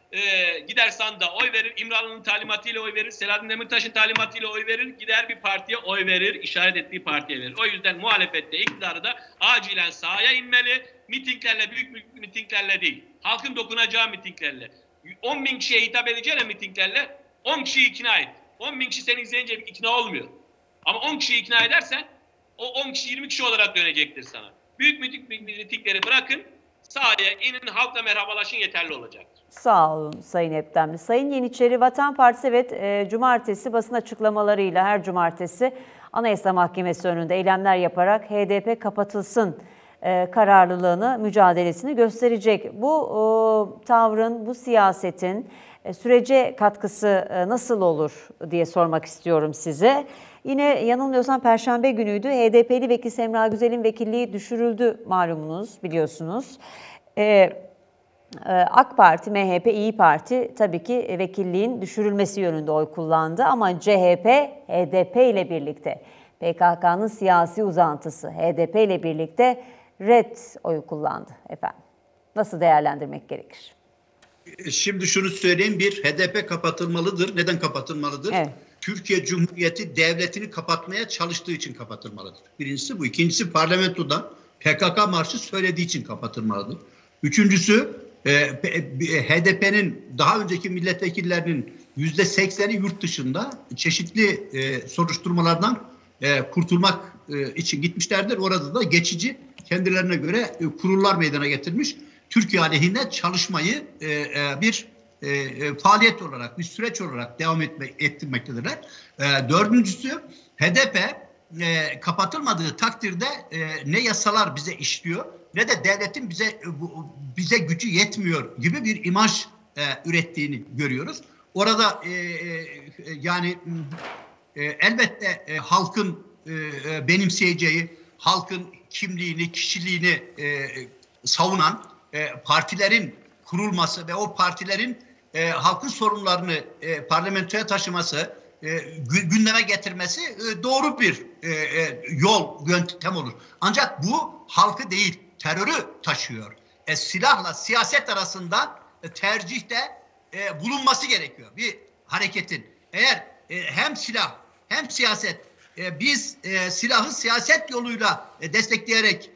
gider sandığa oy verir. İmralı'nın talimatıyla oy verir. Selahattin Demirtaş'ın talimatıyla oy verir. Gider bir partiye oy verir. İşaret ettiği partiye verir. O yüzden muhalefette, iktidarı da acilen sahaya inmeli. Mitinglerle, büyük mitinglerle değil. Halkın dokunacağı mitinglerle. 10 bin kişiye hitap edeceğine mitinglerle 10 kişiyi ikna et. 10 bin kişi seni izleyince ikna olmuyor. Ama 10 kişiyi ikna edersen o 10 kişi 20 kişi olarak dönecektir sana. Büyük mitingleri bırakın, sahaya inin, halkla merhabalaşın, yeterli olacaktır.
Sağ olun Sayın Eptemli. Sayın Yeniçeri, Vatan Partisi evet cumartesi basın açıklamalarıyla her cumartesi Anayasa Mahkemesi önünde eylemler yaparak HDP kapatılsın kararlılığını, mücadelesini gösterecek. Bu tavrın, bu siyasetin sürece katkısı nasıl olur diye sormak istiyorum size. Yine yanılmıyorsam Perşembe günüydü. HDP'li vekil Semra Güzel'in vekilliği düşürüldü malumunuz, biliyorsunuz. AK Parti, MHP, İYİ Parti tabii ki vekilliğin düşürülmesi yönünde oy kullandı. Ama CHP, HDP ile birlikte, PKK'nın siyasi uzantısı HDP ile birlikte red oyu kullandı efendim. Nasıl değerlendirmek gerekir?
Şimdi şunu söyleyeyim, bir, HDP kapatılmalıdır. Neden kapatılmalıdır?
Evet.
Türkiye Cumhuriyeti devletini kapatmaya çalıştığı için kapatılmalıdır. Birincisi bu. İkincisi parlamentoda PKK marşı söylediği için kapatılmalıdır. Üçüncüsü HDP'nin daha önceki milletvekillerinin %80'i yurt dışında çeşitli soruşturmalardan kurtulmak için gitmişlerdir. Orada da geçici kendilerine göre kurullar meydana getirmiş. Türkiye aleyhine çalışmayı bir faaliyet olarak, bir süreç olarak devam ettirmektedirler. Dördüncüsü, HDP kapatılmadığı takdirde ne yasalar bize işliyor ne de devletin bize gücü yetmiyor gibi bir imaj ürettiğini görüyoruz. Orada yani elbette halkın benimseyeceği, halkın kimliğini, kişiliğini savunan partilerin kurulması ve o partilerin halkın sorunlarını parlamentoya taşıması, gündeme getirmesi doğru bir yol, yöntem olur. Ancak bu halkı değil, terörü taşıyor. Silahla siyaset arasında tercihte bulunması gerekiyor bir hareketin. Eğer hem silah hem siyaset, biz silahı siyaset yoluyla destekleyerek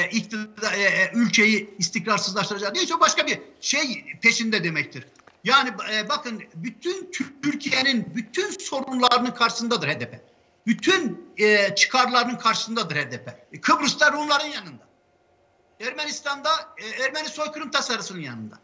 ülkeyi istikrarsızlaştıracağız değil, çok başka bir şey peşinde demektir. Yani bakın, bütün Türkiye'nin bütün sorunlarının karşısındadır HDP. Bütün çıkarlarının karşısındadır HDP. Kıbrıs'ta Rumların yanında. Ermenistan'da Ermeni soykırım tasarısının yanında.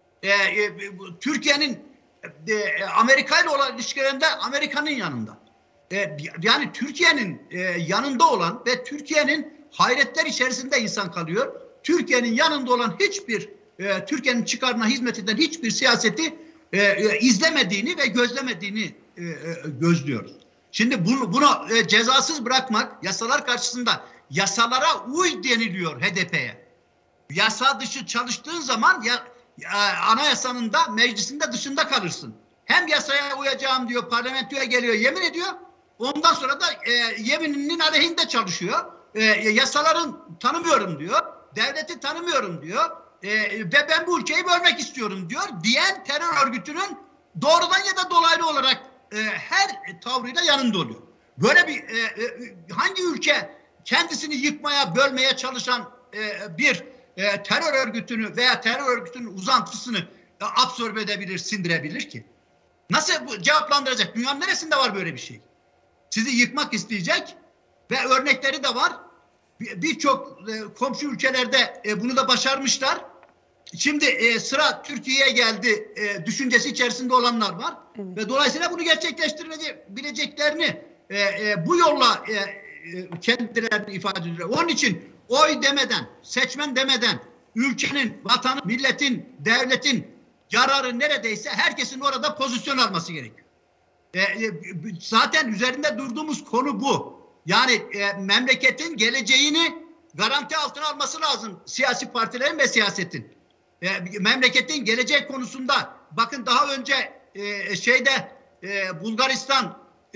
Türkiye'nin Amerika ile olan ilişkilerinde Amerika'nın yanında. Yani Türkiye'nin yanında olan ve Türkiye'nin hayretler içerisinde insan kalıyor. Türkiye'nin yanında olan hiçbir, Türkiye'nin çıkarına hizmet eden hiçbir siyaseti izlemediğini ve gözlemediğini gözlüyoruz. Şimdi bunu cezasız bırakmak, yasalar karşısında yasalara uy deniliyor HDP'ye. Yasa dışı çalıştığın zaman anayasanın da meclisinde dışında kalırsın. Hem yasaya uyacağım diyor, parlamentoya geliyor, yemin ediyor. Ondan sonra da yemininin aleyhinde çalışıyor. Yasaların tanımıyorum diyor. Devleti tanımıyorum diyor. Ve ben bu ülkeyi bölmek istiyorum diyor. Diyen terör örgütünün doğrudan ya da dolaylı olarak her tavrıyla yanında oluyor. Böyle bir hangi ülke kendisini yıkmaya, bölmeye çalışan bir terör örgütünü veya terör örgütünün uzantısını absorbe edebilir, sindirebilir ki? Nasıl cevaplandıracak? Dünyanın neresinde var böyle bir şey? Sizi yıkmak isteyecek ve örnekleri de var. Birçok komşu ülkelerde bunu da başarmışlar. Şimdi sıra Türkiye'ye geldi düşüncesi içerisinde olanlar var. Evet. Ve dolayısıyla bunu gerçekleştirebileceklerini bu yolla kendilerini ifade ediyorlar. Onun için oy demeden, seçmen demeden ülkenin, vatanın, milletin, devletin yararı neredeyse herkesin orada pozisyon alması gerekiyor. Zaten üzerinde durduğumuz konu bu. Yani memleketin geleceğini garanti altına alması lazım siyasi partilerin ve siyasetin. Memleketin geleceği konusunda bakın, daha önce Bulgaristan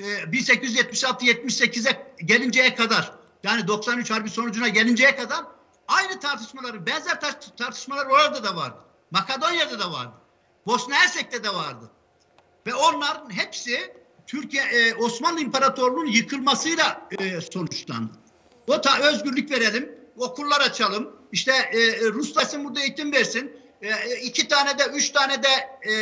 1876-78'e gelinceye kadar, yani 93 Harbi sonucuna gelinceye kadar aynı tartışmaları, benzer tartışmalar orada da vardı. Makedonya'da da vardı. Bosna Hersek'te de vardı. Ve onların hepsi Türkiye Osmanlı İmparatorluğu'nun yıkılmasıyla sonuçlandı. O ta özgürlük verelim, okullar açalım. İşte Ruslar burada eğitim versin. 2 tane de 3 tane de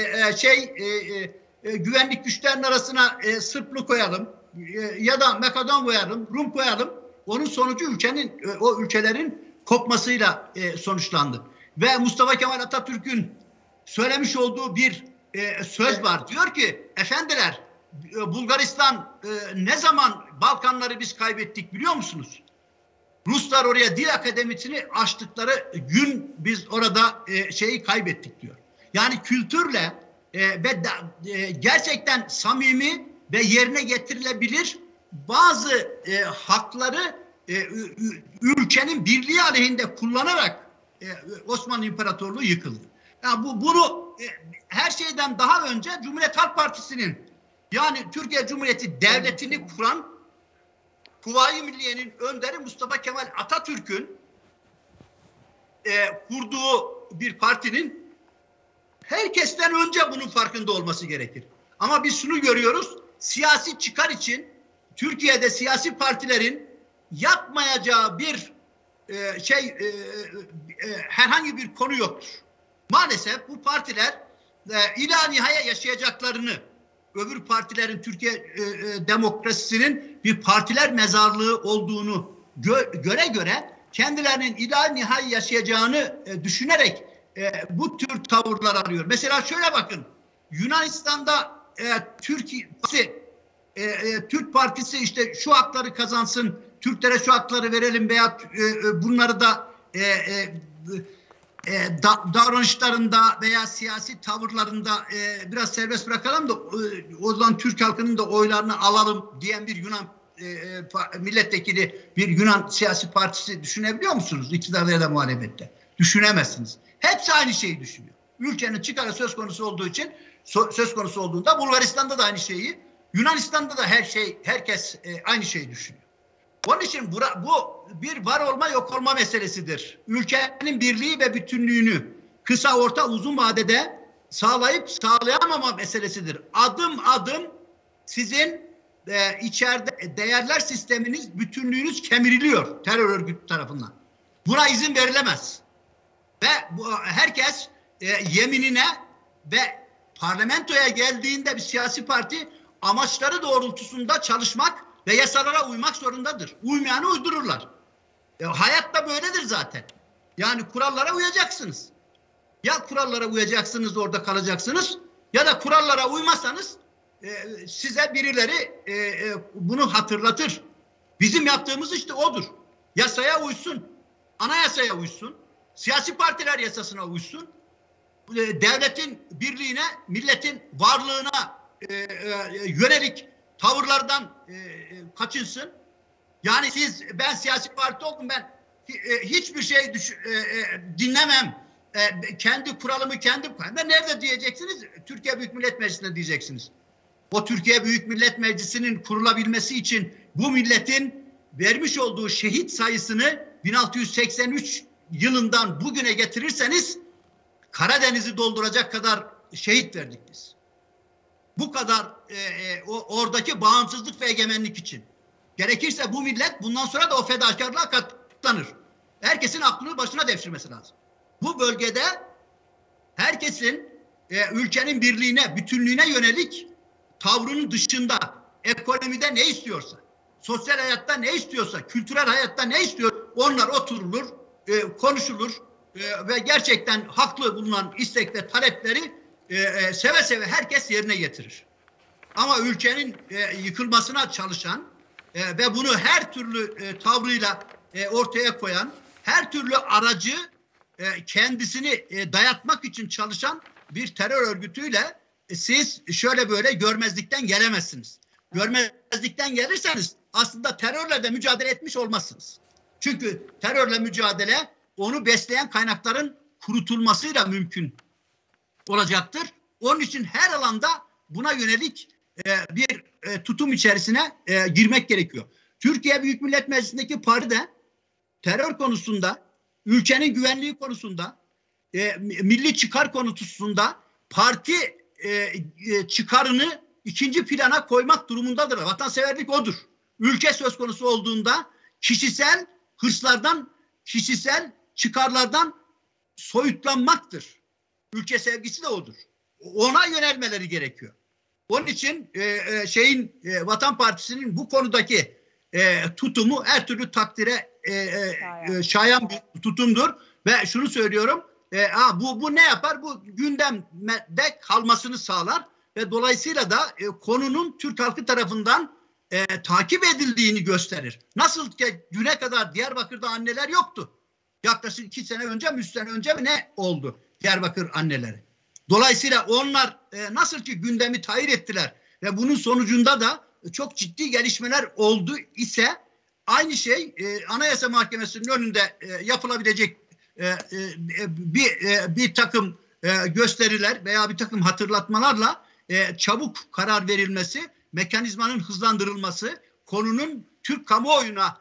güvenlik güçlerinin arasına Sırplı koyalım ya da Makedon koyalım, Rum koyalım. Onun sonucu o ülkelerin kopmasıyla sonuçlandı. Ve Mustafa Kemal Atatürk'ün söylemiş olduğu bir söz var. Diyor ki, efendiler, Bulgaristan ne zaman Balkanları biz kaybettik biliyor musunuz? Ruslar oraya dil akademisini açtıkları gün biz orada şeyi kaybettik diyor. Yani kültürle ve gerçekten samimi ve yerine getirilebilir bazı hakları ülkenin birliği aleyhinde kullanarak Osmanlı İmparatorluğu yıkıldı. Yani bunu her şeyden daha önce Cumhuriyet Halk Partisi'nin, yani Türkiye Cumhuriyeti Devleti'ni kuran Kuvayi Milliye'nin önderi Mustafa Kemal Atatürk'ün kurduğu bir partinin herkesten önce bunun farkında olması gerekir. Ama biz şunu görüyoruz, siyasi çıkar için Türkiye'de siyasi partilerin yapmayacağı bir herhangi bir konu yoktur. Maalesef bu partiler ila nihaya yaşayacaklarını, öbür partilerin Türkiye demokrasisinin bir partiler mezarlığı olduğunu göre kendilerinin ila nihaya yaşayacağını düşünerek bu tür tavırlar arıyor. Mesela şöyle bakın, Yunanistan'da Türk Partisi işte şu hakları kazansın, Türklere şu hakları verelim veya bunları da davranışlarında veya siyasi tavırlarında biraz serbest bırakalım da o zaman Türk halkının da oylarını alalım diyen bir Yunan milletvekili, bir Yunan siyasi partisi düşünebiliyor musunuz? İktidarda ya da muhalefette. Düşünemezsiniz. Hepsi aynı şeyi düşünüyor. Ülkenin çıkarı söz konusu olduğu için, söz konusu olduğunda Bulgaristan'da da aynı şeyi, Yunanistan'da da herkes aynı şeyi düşünüyor. Onun için bu bir var olma yok olma meselesidir. Ülkenin birliği ve bütünlüğünü kısa, orta, uzun vadede sağlayıp sağlayamama meselesidir. Adım adım sizin içeride değerler sisteminiz, bütünlüğünüz kemiriliyor terör örgütü tarafından. Buna izin verilemez. Ve herkes yeminine ve parlamentoya geldiğinde bir siyasi parti amaçları doğrultusunda çalışmak ve yasalara uymak zorundadır. Uymayanı uydururlar. Hayat da böyledir zaten. Yani kurallara uyacaksınız. Ya kurallara uyacaksınız, orada kalacaksınız, ya da kurallara uymazsanız size birileri bunu hatırlatır. Bizim yaptığımız işte odur. Yasaya uysun, anayasaya uysun, siyasi partiler yasasına uysun, devletin birliğine, milletin varlığına yönelik tavırlardan kaçınsın. Yani ben siyasi parti oldum, ben hiçbir şey dinlemem. Kendi kuralımı nerede diyeceksiniz? Türkiye Büyük Millet Meclisi'nde diyeceksiniz. O Türkiye Büyük Millet Meclisi'nin kurulabilmesi için bu milletin vermiş olduğu şehit sayısını 1683 yılından bugüne getirirseniz Karadeniz'i dolduracak kadar şehit verdik biz. Bu kadar oradaki bağımsızlık ve egemenlik için. Gerekirse bu millet bundan sonra da o fedakarlığa katlanır. Herkesin aklını başına devşirmesi lazım. Bu bölgede herkesin ülkenin birliğine, bütünlüğüne yönelik tavrının dışında ekonomide ne istiyorsa, sosyal hayatta ne istiyorsa, kültürel hayatta ne istiyor, onlar oturulur, konuşulur ve gerçekten haklı bulunan istek ve talepleri seve seve herkes yerine getirir. Ama ülkenin yıkılmasına çalışan ve bunu her türlü tavrıyla ortaya koyan, her türlü aracı kendisini dayatmak için çalışan bir terör örgütüyle siz şöyle böyle görmezlikten gelemezsiniz. Görmezlikten gelirseniz aslında terörle de mücadele etmiş olmazsınız. Çünkü terörle mücadele onu besleyen kaynakların kurutulmasıyla mümkün olacaktır. Onun için her alanda buna yönelik bir tutum içerisine girmek gerekiyor. Türkiye Büyük Millet Meclisi'ndeki parti de terör konusunda, ülkenin güvenliği konusunda, milli çıkar konusunda parti çıkarını ikinci plana koymak durumundadır. Vatanseverlik odur. Ülke söz konusu olduğunda kişisel hırslardan, kişisel çıkarlardan soyutlanmaktır. Ülke sevgisi de odur. Ona yönelmeleri gerekiyor. Onun için Vatan Partisi'nin bu konudaki tutumu her türlü takdire şayan bir tutumdur. Ve şunu söylüyorum, bu ne yapar? Bu gündemde kalmasını sağlar ve dolayısıyla da konunun Türk halkı tarafından takip edildiğini gösterir. Nasıl ki düne kadar Diyarbakır'da anneler yoktu. Yaklaşık 2 sene önce mi 3 sene önce mi ne oldu Diyarbakır anneleri? Dolayısıyla onlar nasıl ki gündemi tahir ettiler ve bunun sonucunda da çok ciddi gelişmeler oldu ise aynı şey Anayasa Mahkemesi'nin önünde yapılabilecek bir takım gösteriler veya bir takım hatırlatmalarla çabuk karar verilmesi, mekanizmanın hızlandırılması, konunun Türk kamuoyuna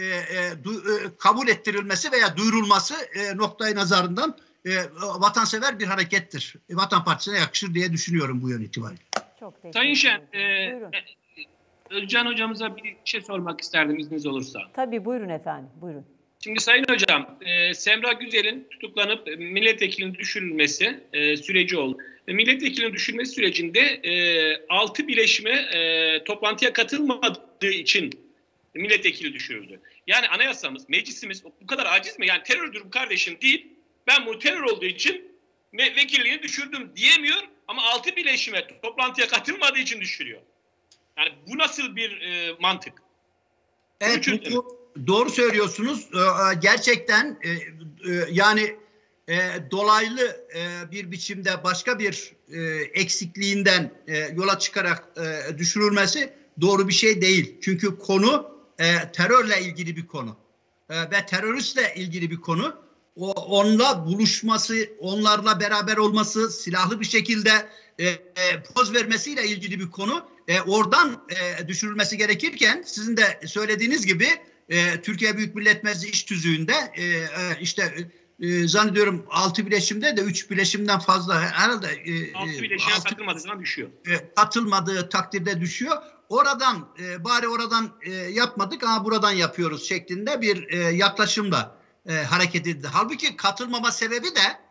kabul ettirilmesi veya duyurulması noktayı nazarından vatansever bir harekettir. Vatan Partisi'ne yakışır diye düşünüyorum bu yön itibariyle.
Çok teşekkür
Sayın Şen,
ederim.
Özcan hocamıza bir şey sormak isterdim izniniz olursa.
Tabii buyurun efendim, buyurun.
Şimdi Sayın Hocam, Semra Güzel'in tutuklanıp milletvekilinin düşürülmesi süreci oldu. Milletvekilinin düşürülmesi sürecinde 6 bileşime toplantıya katılmadığı için milletvekili düşürüldü. Yani anayasamız, meclisimiz bu kadar aciz mi? Yani terördür bu kardeşim deyip ben bu terör olduğu için vekilliğini düşürdüm diyemiyor ama 6 bileşime toplantıya katılmadığı için düşürüyor. Yani bu nasıl bir mantık?
Evet, doğru söylüyorsunuz. Gerçekten yani dolaylı bir biçimde başka bir eksikliğinden yola çıkarak düşürülmesi doğru bir şey değil. Çünkü konu terörle ilgili bir konu ve teröristle ilgili bir konu. Onunla buluşması, onlarla beraber olması, silahlı bir şekilde poz vermesiyle ilgili bir konu. Oradan düşürülmesi gerekirken sizin de söylediğiniz gibi Türkiye Büyük Millet Meclisi İş Tüzüğü'nde zannediyorum 6 bileşimde de 3 bileşimden fazla herhalde
6 bileşime katılmadığı zaman düşüyor.
Katılmadığı takdirde düşüyor. Oradan bari oradan yapmadık ama buradan yapıyoruz şeklinde bir yaklaşımla hareket edildi. Halbuki katılmama sebebi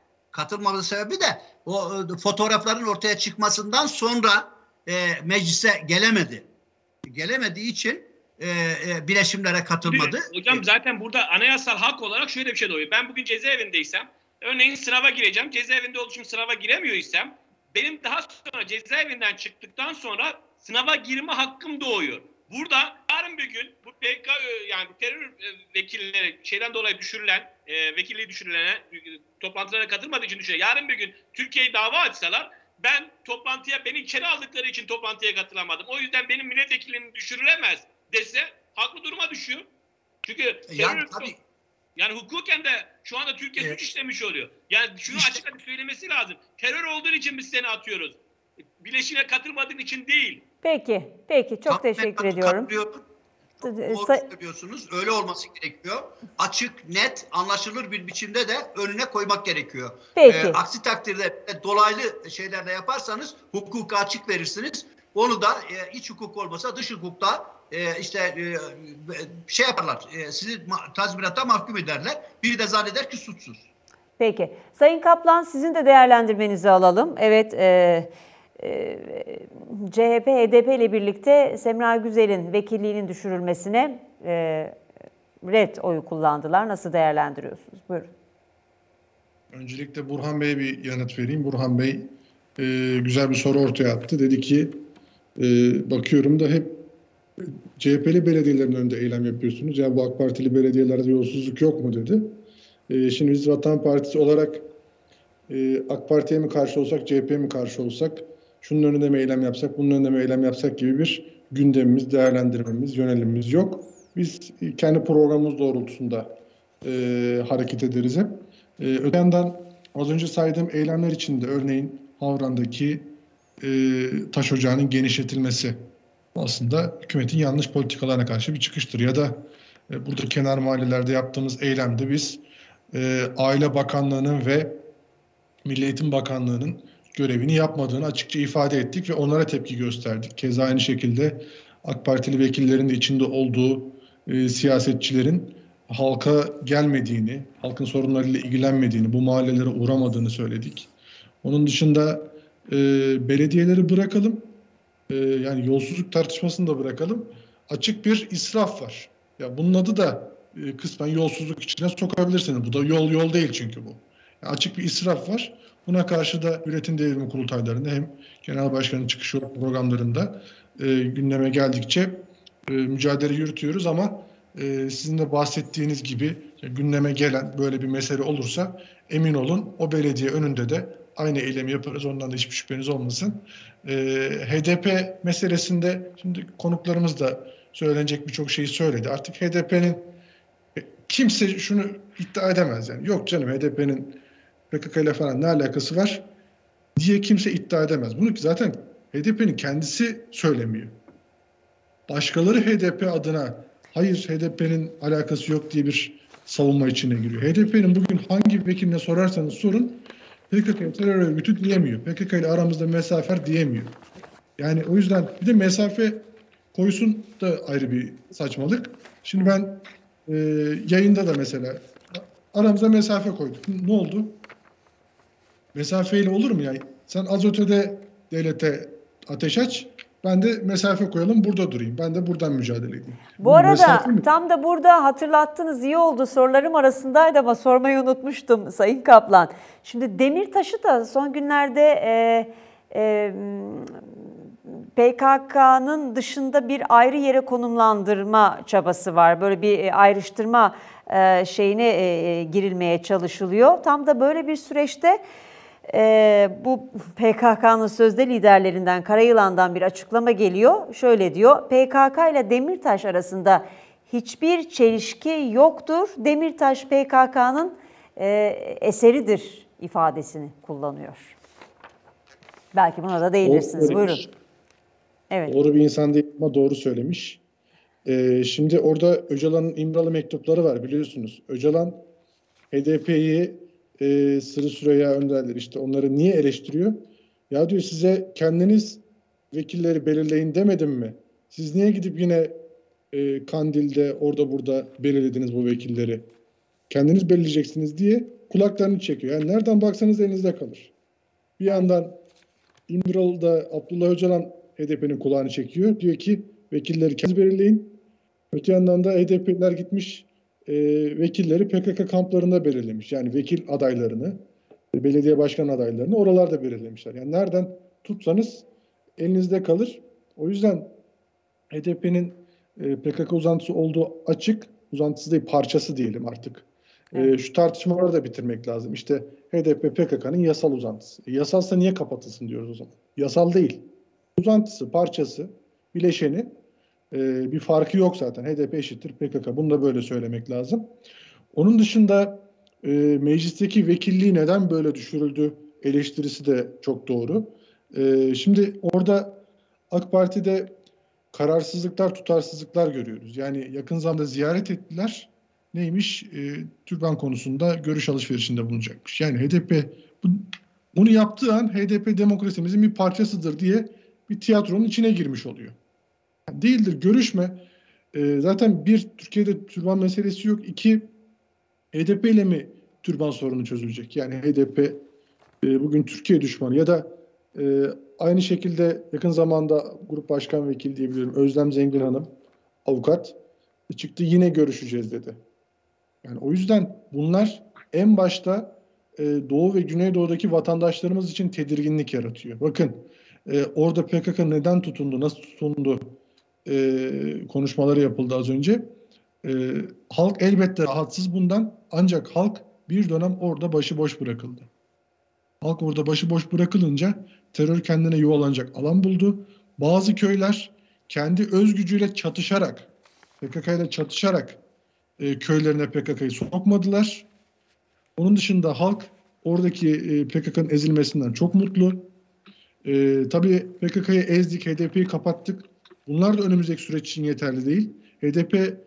de o fotoğrafların ortaya çıkmasından sonra meclise gelemedi. Gelemediği için bileşimlere katılmadı.
Hocam zaten burada anayasal hak olarak şöyle bir şey doğuyor. Ben bugün cezaevindeysem, örneğin sınava gireceğim. Cezaevinde olduğum için sınava giremiyorsam, benim daha sonra cezaevinden çıktıktan sonra sınava girme hakkım doğuyor. Burada yarın bir gün bu PK yani bu terör vekilleri şeyden dolayı düşürülen, vekilliği düşürülene, toplantılara katılmadığı için düşürülen, yarın bir gün Türkiye'yi dava açsalar, ben beni içeri aldıkları için toplantıya katılamadım. O yüzden benim milletvekilliğim düşürülemez dese haklı duruma düşüyor. Çünkü yani hukuken de şu anda Türkiye suç işlemiş oluyor. Yani şunu açık söylemesi lazım. Terör olduğu için biz seni atıyoruz. Bileşine katılmadığın için değil.
Peki. Çok teşekkür ediyorum.
Doğru söylüyorsunuz. Öyle olması gerekiyor. Açık, net, anlaşılır bir biçimde de önüne koymak gerekiyor.
Peki.
Aksi takdirde dolaylı şeylerle yaparsanız hukuka açık verirsiniz. Onu da iç hukuk olmasa dış hukukta şey yaparlar. Sizi tazminata mahkum ederler. Biri de zanneder ki suçsuz.
Peki. Sayın Kaplan, sizin de değerlendirmenizi alalım. Evet, CHP, HDP ile birlikte Semra Güzel'in vekilliğinin düşürülmesine red oyu kullandılar. Nasıl değerlendiriyorsunuz? Buyurun.
Öncelikle Burhan Bey'e bir yanıt vereyim. Burhan Bey güzel bir soru ortaya attı. Dedi ki bakıyorum da hep CHP'li belediyelerin önünde eylem yapıyorsunuz. Ya bu AK Partili belediyelerde yolsuzluk yok mu dedi. Şimdi biz Vatan Partisi olarak AK Parti'ye mi karşı olsak, CHP'ye mi karşı olsak, şunun önünde mi eylem yapsak, bunun önünde mi eylem yapsak gibi bir gündemimiz, değerlendirmemiz, yönelimimiz yok. Biz kendi programımız doğrultusunda hareket ederiz hep. Öte yandan az önce saydığım eylemler içinde örneğin Havran'daki taş ocağının genişletilmesi aslında hükümetin yanlış politikalarına karşı bir çıkıştır. Ya da burada kenar mahallelerde yaptığımız eylemde biz Aile Bakanlığı'nın ve Milli Eğitim Bakanlığı'nın görevini yapmadığını açıkça ifade ettik ve onlara tepki gösterdik. Keza aynı şekilde AK Partili vekillerin de içinde olduğu siyasetçilerin halka gelmediğini, halkın sorunlarıyla ilgilenmediğini, bu mahallelere uğramadığını söyledik. Onun dışında belediyeleri bırakalım, yani yolsuzluk tartışmasını da bırakalım. Açık bir israf var. Ya bunun adı da kısmen yolsuzluk içine sokabilirsiniz. Bu da yol değil çünkü bu. Yani açık bir israf var. Buna karşı da üretim devrimi kurultaylarında hem genel başkanın çıkış programlarında gündeme geldikçe mücadele yürütüyoruz ama sizin de bahsettiğiniz gibi gündeme gelen böyle bir mesele olursa emin olun o belediye önünde de aynı eylemi yaparız. Ondan da hiçbir şüpheniz olmasın. HDP meselesinde şimdi konuklarımız da söylenecek birçok şeyi söyledi. Artık HDP'nin kimse şunu iddia edemez yani. Yok canım HDP'nin PKK ile falan ne alakası var diye kimse iddia edemez. Bunu zaten HDP'nin kendisi söylemiyor. Başkaları HDP adına hayır HDP'nin alakası yok diye bir savunma içine giriyor. HDP'nin bugün hangi vekiline sorarsanız sorun PKK terör örgütü diyemiyor. PKK ile aramızda mesafe var diyemiyor. Yani o yüzden bir de mesafe koysun da ayrı bir saçmalık. Şimdi ben yayında da mesela aramıza mesafe koyduk. Ne oldu? Mesafeyle olur mu yani? Sen az ötede devlete ateş aç, ben de mesafe koyalım burada durayım. Ben de buradan mücadele edeyim.
Bu arada tam da burada hatırlattınız, iyi oldu, sorularım arasındaydı ama sormayı unutmuştum Sayın Kaplan. Şimdi Demirtaş'ı da son günlerde PKK'nın dışında bir ayrı yere konumlandırma çabası var. Böyle bir ayrıştırma şeyine girilmeye çalışılıyor. Tam da böyle bir süreçte bu PKK'nın sözde liderlerinden Karayılan'dan bir açıklama geliyor. Şöyle diyor: PKK ile Demirtaş arasında hiçbir çelişki yoktur. Demirtaş PKK'nın eseridir ifadesini kullanıyor. Belki buna da değinirsiniz. Buyurun. Evet.
Doğru bir insan değil ama doğru söylemiş. Şimdi orada Öcalan'ın İmralı mektupları var biliyorsunuz. Öcalan HDP'yi Sırrı Süreyya Önderler işte onları niye eleştiriyor? Ya diyor size kendiniz vekilleri belirleyin demedim mi? Siz niye gidip yine Kandil'de orada burada belirlediniz bu vekilleri? Kendiniz belirleyeceksiniz diye kulaklarını çekiyor. Yani nereden baksanız elinizde kalır. Bir yandan İmralı'da Abdullah Öcalan HDP'nin kulağını çekiyor. Diyor ki vekilleri kendiniz belirleyin. Öte yandan da HDP'liler gitmiş vekilleri PKK kamplarında belirlemiş. Yani vekil adaylarını, belediye başkan adaylarını oralarda belirlemişler. Yani nereden tutsanız elinizde kalır. O yüzden HDP'nin PKK uzantısı olduğu açık, uzantısı değil parçası diyelim artık. Evet. Şu tartışmaları da bitirmek lazım. İşte HDP PKK'nın yasal uzantısı. Yasalsa niye kapatılsın diyoruz o zaman. Yasal değil. Uzantısı, parçası, bileşeni. Bir farkı yok zaten. HDP eşittir PKK. Bunu da böyle söylemek lazım. Onun dışında meclisteki vekilliği neden böyle düşürüldü eleştirisi de çok doğru. Şimdi orada AK Parti'de kararsızlıklar, tutarsızlıklar görüyoruz. Yani yakın zamanda ziyaret ettiler. Neymiş? Türban konusunda görüş alışverişinde bulunacakmış. Yani HDP bunu yaptığı an HDP demokrasimizin bir parçasıdır diye bir tiyatronun içine girmiş oluyor. Değildir, görüşme. Zaten bir, Türkiye'de türban meselesi yok. İki, HDP ile mi türban sorunu çözülecek? Yani HDP bugün Türkiye düşmanı ya da aynı şekilde yakın zamanda Grup Başkan Vekili diyebilirim Özlem Zengin Hanım, avukat, çıktı yine görüşeceğiz dedi. Yani o yüzden bunlar en başta Doğu ve Güneydoğu'daki vatandaşlarımız için tedirginlik yaratıyor. Bakın orada PKK neden tutundu, nasıl tutundu konuşmaları yapıldı az önce. Halk elbette rahatsız bundan ancak halk bir dönem orada başıboş bırakıldı. Halk orada başıboş bırakılınca terör kendine yuvalanacak alan buldu. Bazı köyler kendi öz gücüyle çatışarak, PKK ile çatışarak köylerine PKK'yı sokmadılar. Onun dışında halk oradaki PKK'nın ezilmesinden çok mutlu. Tabii PKK'yı ezdik, HDP'yi kapattık. Bunlar da önümüzdeki süreç için yeterli değil. HDP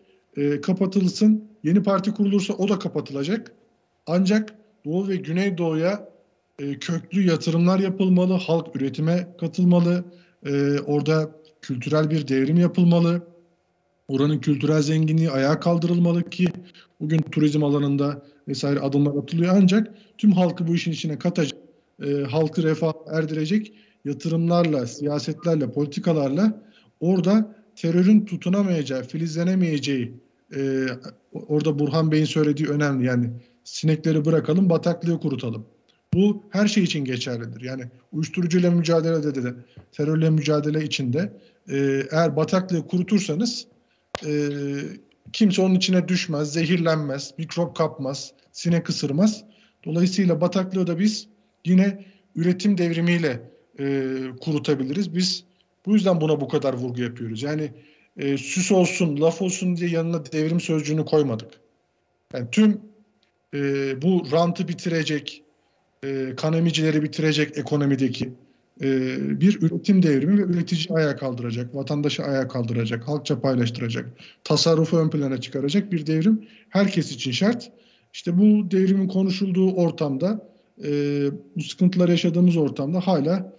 kapatılsın, yeni parti kurulursa o da kapatılacak. Ancak Doğu ve Güneydoğu'ya köklü yatırımlar yapılmalı, halk üretime katılmalı, orada kültürel bir devrim yapılmalı, oranın kültürel zenginliği ayağa kaldırılmalı ki bugün turizm alanında vesaire adımlar atılıyor ancak tüm halkı bu işin içine katacak, halkı refah erdirecek yatırımlarla, siyasetlerle, politikalarla orada terörün tutunamayacağı, filizlenemeyeceği, orada Burhan Bey'in söylediği önemli. Yani sinekleri bırakalım, bataklığı kurutalım. Bu her şey için geçerlidir. Yani uyuşturucuyla mücadelede de, terörle mücadele içinde eğer bataklığı kurutursanız e, kimse onun içine düşmez, zehirlenmez, mikrop kapmaz, sinek ısırmaz. Dolayısıyla bataklığı da biz yine üretim devrimiyle kurutabiliriz. Biz bu yüzden buna bu kadar vurgu yapıyoruz. Yani süs olsun, laf olsun diye yanına devrim sözcüğünü koymadık. Yani tüm bu rantı bitirecek, kan emicileri bitirecek ekonomideki bir üretim devrimi ve üretici ayağa kaldıracak, vatandaşı ayağa kaldıracak, halkça paylaştıracak, tasarrufu ön plana çıkaracak bir devrim herkes için şart. İşte bu devrimin konuşulduğu ortamda, bu sıkıntılar yaşadığımız ortamda hala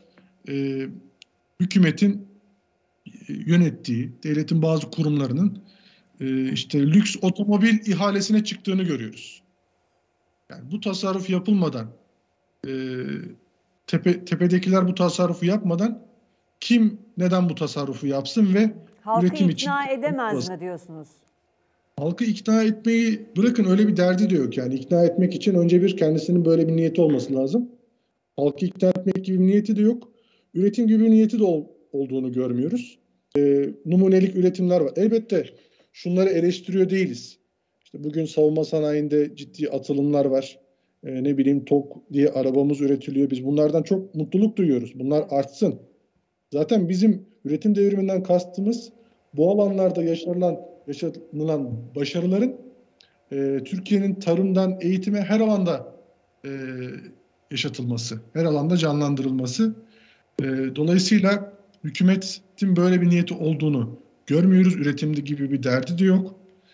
hükümetin yönettiği, devletin bazı kurumlarının işte lüks otomobil ihalesine çıktığını görüyoruz. Yani bu tasarruf yapılmadan, e, tepedekiler bu tasarrufu yapmadan kim neden bu tasarrufu yapsın ve
Halkı
üretim için
ikna edemez mi diyorsunuz?
halkı ikna etmeyi bırakın, öyle bir derdi de yok. Yani ikna etmek için önce bir kendisinin böyle bir niyeti olması lazım. Halkı ikna etmek gibi bir niyeti de yok. Üretim gibi bir niyeti de olduğunu görmüyoruz. Numunelik üretimler var. Elbette şunları eleştiriyor değiliz. İşte bugün savunma sanayinde ciddi atılımlar var. Ne bileyim TOG diye arabamız üretiliyor. Biz bunlardan çok mutluluk duyuyoruz. Bunlar artsın. Zaten bizim üretim devriminden kastımız bu alanlarda yaşanılan başarıların Türkiye'nin tarımdan eğitime her alanda e, yaşatılması, her alanda canlandırılması. Dolayısıyla hükümetin böyle bir niyeti olduğunu görmüyoruz. Üretimde gibi bir derdi de yok.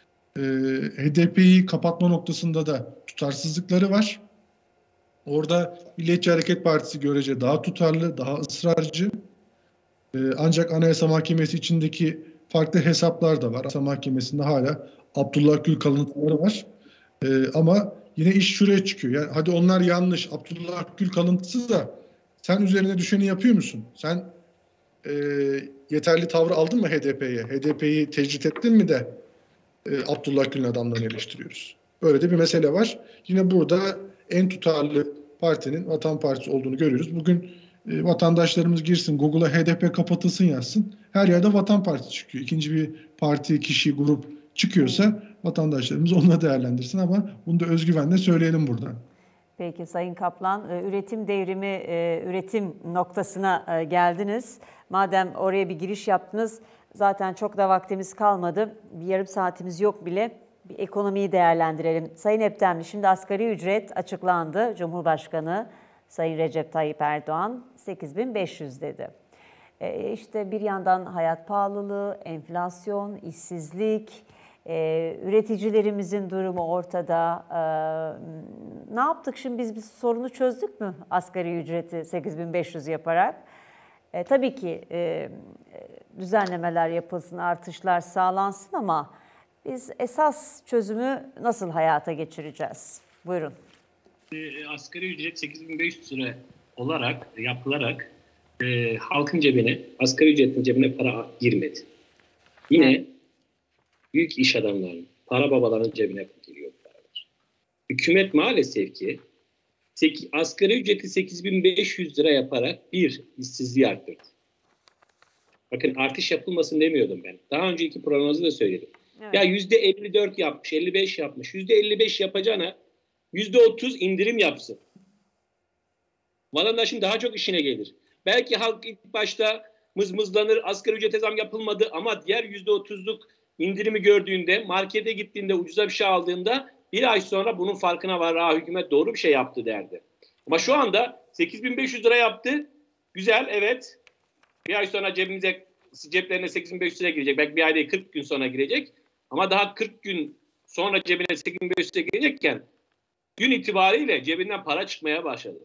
HDP'yi kapatma noktasında da tutarsızlıkları var. Orada Milliyetçi Hareket Partisi görece daha tutarlı, daha ısrarcı. Ancak Anayasa Mahkemesi içindeki farklı hesaplar da var. Anayasa Mahkemesi'nde hala Abdullah Gül kalıntıları var. Ama yine iş şuraya çıkıyor. Yani hadi onlar yanlış, Abdullah Gül kalıntısı da sen üzerine düşeni yapıyor musun? Sen e, yeterli tavrı aldın mı HDP'ye? HDP'yi tecrit ettin mi de Abdullah Gül'ün adamlarını eleştiriyoruz. Böyle de bir mesele var. Yine burada en tutarlı partinin Vatan Partisi olduğunu görüyoruz. Bugün vatandaşlarımız girsin Google'a HDP kapatılsın yazsın. Her yerde Vatan Partisi çıkıyor. İkinci bir parti, kişi, grup çıkıyorsa vatandaşlarımız onunla değerlendirsin ama bunu da özgüvenle söyleyelim buradan.
Peki Sayın Kaplan, üretim devrimi, üretim noktasına geldiniz. Madem oraya bir giriş yaptınız, zaten çok da vaktimiz kalmadı. Bir yarım saatimiz yok bile. Bir ekonomiyi değerlendirelim. Sayın Eptemli, şimdi asgari ücret açıklandı. Cumhurbaşkanı Sayın Recep Tayyip Erdoğan 8.500 dedi. İşte bir yandan hayat pahalılığı, enflasyon, işsizlik, üreticilerimizin durumu ortada. Ne yaptık şimdi biz sorunu çözdük mü asgari ücreti 8.500 yaparak? Tabii ki düzenlemeler yapılsın, artışlar sağlansın ama biz esas çözümü nasıl hayata geçireceğiz? Buyurun.
Asgari ücret 8.500 lira olarak yapılarak halkın cebine, asgari ücretin cebine para girmedi. Yine büyük iş adamlarının, para babaların cebine giriyor paralar. Hükümet maalesef ki asgari ücreti 8.500 lira yaparak işsizliği arttırdı. Bakın artış yapılmasın demiyordum ben. Daha önceki programımızda da söyledim. Evet. Ya %54 yapmış, 55 yapmış. %55 yapacağına %30 indirim yapsın. Vatandaşın daha çok işine gelir. Belki halk ilk başta mızmızlanır, asgari ücrete zam yapılmadı ama diğer %30'luk indirimi gördüğünde, markete gittiğinde, ucuza bir şey aldığında bir ay sonra bunun farkına var. Hükümet doğru bir şey yaptı derdi. Ama şu anda 8.500 lira yaptı. Güzel, evet. Bir ay sonra ceplerine 8.500 lira girecek. Belki bir ay değil 40 gün sonra girecek. Ama daha 40 gün sonra cebine 8.500 lira girecekken gün itibariyle cebinden para çıkmaya başladı.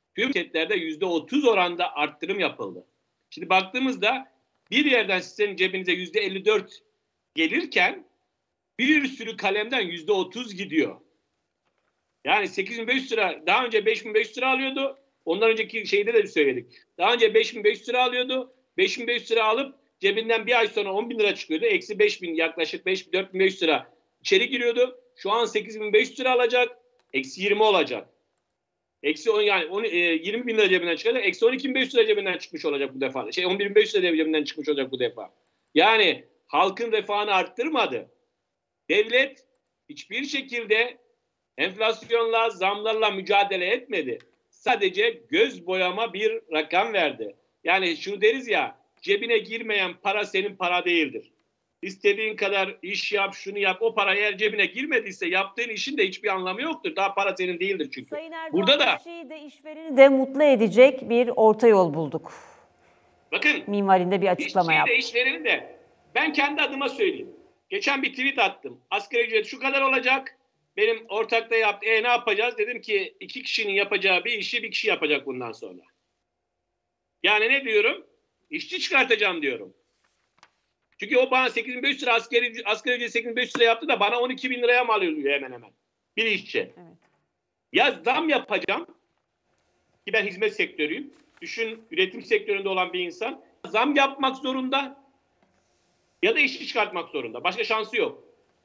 tüm şirketlerde %30 oranda arttırım yapıldı. Şimdi baktığımızda bir yerden sizin cebinize %54 gelirken bir sürü kalemden %30 gidiyor. Yani 8.500 lira, daha önce 5.500 lira alıyordu. Ondan önceki şeyde de söyledik. Daha önce 5.500 lira alıyordu. 5.500 lira alıp cebinden bir ay sonra 10.000 lira çıkıyordu. Eksi 5.000, yaklaşık 4.500 lira içeri giriyordu. Şu an 8.500 lira alacak. Eksi 20 olacak. Eksi 10, yani 20 bin lira cebinden çıkacak. Eksi 12.500 lira cebinden çıkmış olacak bu defa. 11.500 lira cebinden çıkmış olacak bu defa. Yani halkın refahını arttırmadı. Devlet hiçbir şekilde enflasyonla, zamlarla mücadele etmedi. Sadece göz boyama bir rakam verdi. Yani şunu deriz ya, cebine girmeyen para senin para değildir. İstediğin kadar iş yap, şunu yap. O para eğer cebine girmediyse yaptığın işin de hiçbir anlamı yoktur. Daha para senin değildir çünkü.
Sayın Erdoğan,
burada da
işçiyi de işvereni de mutlu edecek bir orta yol bulduk.
bakın,
Minvalinde bir açıklama yaptı.
işvereni de ben kendi adıma söyleyeyim. Geçen bir tweet attım. Asgari ücret şu kadar olacak. Benim ortakta yaptı. Ne yapacağız? Dedim ki 2 kişinin yapacağı bir işi 1 kişi yapacak bundan sonra. Yani ne diyorum? İşçi çıkartacağım diyorum. Çünkü o bana 8.500 lira asgari ücret 8.500 lira yaptı da bana 12.000 liraya mal oluyor hemen hemen. Bir işçi.
Evet.
Ya zam yapacağım ki ben hizmet sektörüyüm. Düşün, üretim sektöründe olan bir insan zam yapmak zorunda ya da işçi çıkartmak zorunda. Başka şansı yok.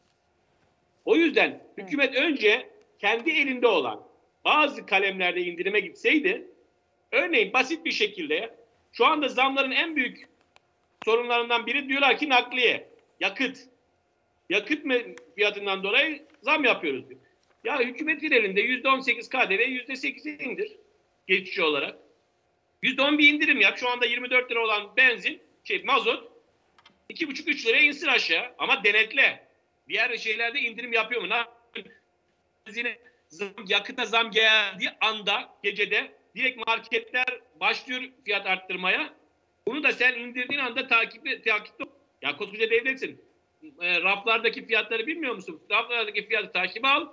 O yüzden hükümet önce kendi elinde olan bazı kalemlerde indirime gitseydi, örneğin basit bir şekilde şu anda zamların en büyük sorunlarından biri diyorlar ki nakliye, yakıt. Yakıt fiyatından dolayı zam yapıyoruz diyor. Ya hükümetin elinde %18 KDV %8'e indir geçici olarak. %10 bir indirim yap. Şu anda 24 lira olan benzin, mazot 2,5-3 liraya insin aşağı ama denetle. Diğer şeylerde indirim yapıyor mu? Benzine yakıta zam geldiği anda, gecede direkt marketler başlıyor fiyat arttırmaya. Bunu da sen indirdiğin anda takipte ya koskoca devletsin. Raflardaki fiyatları bilmiyor musun? Raflardaki fiyatı takibe al.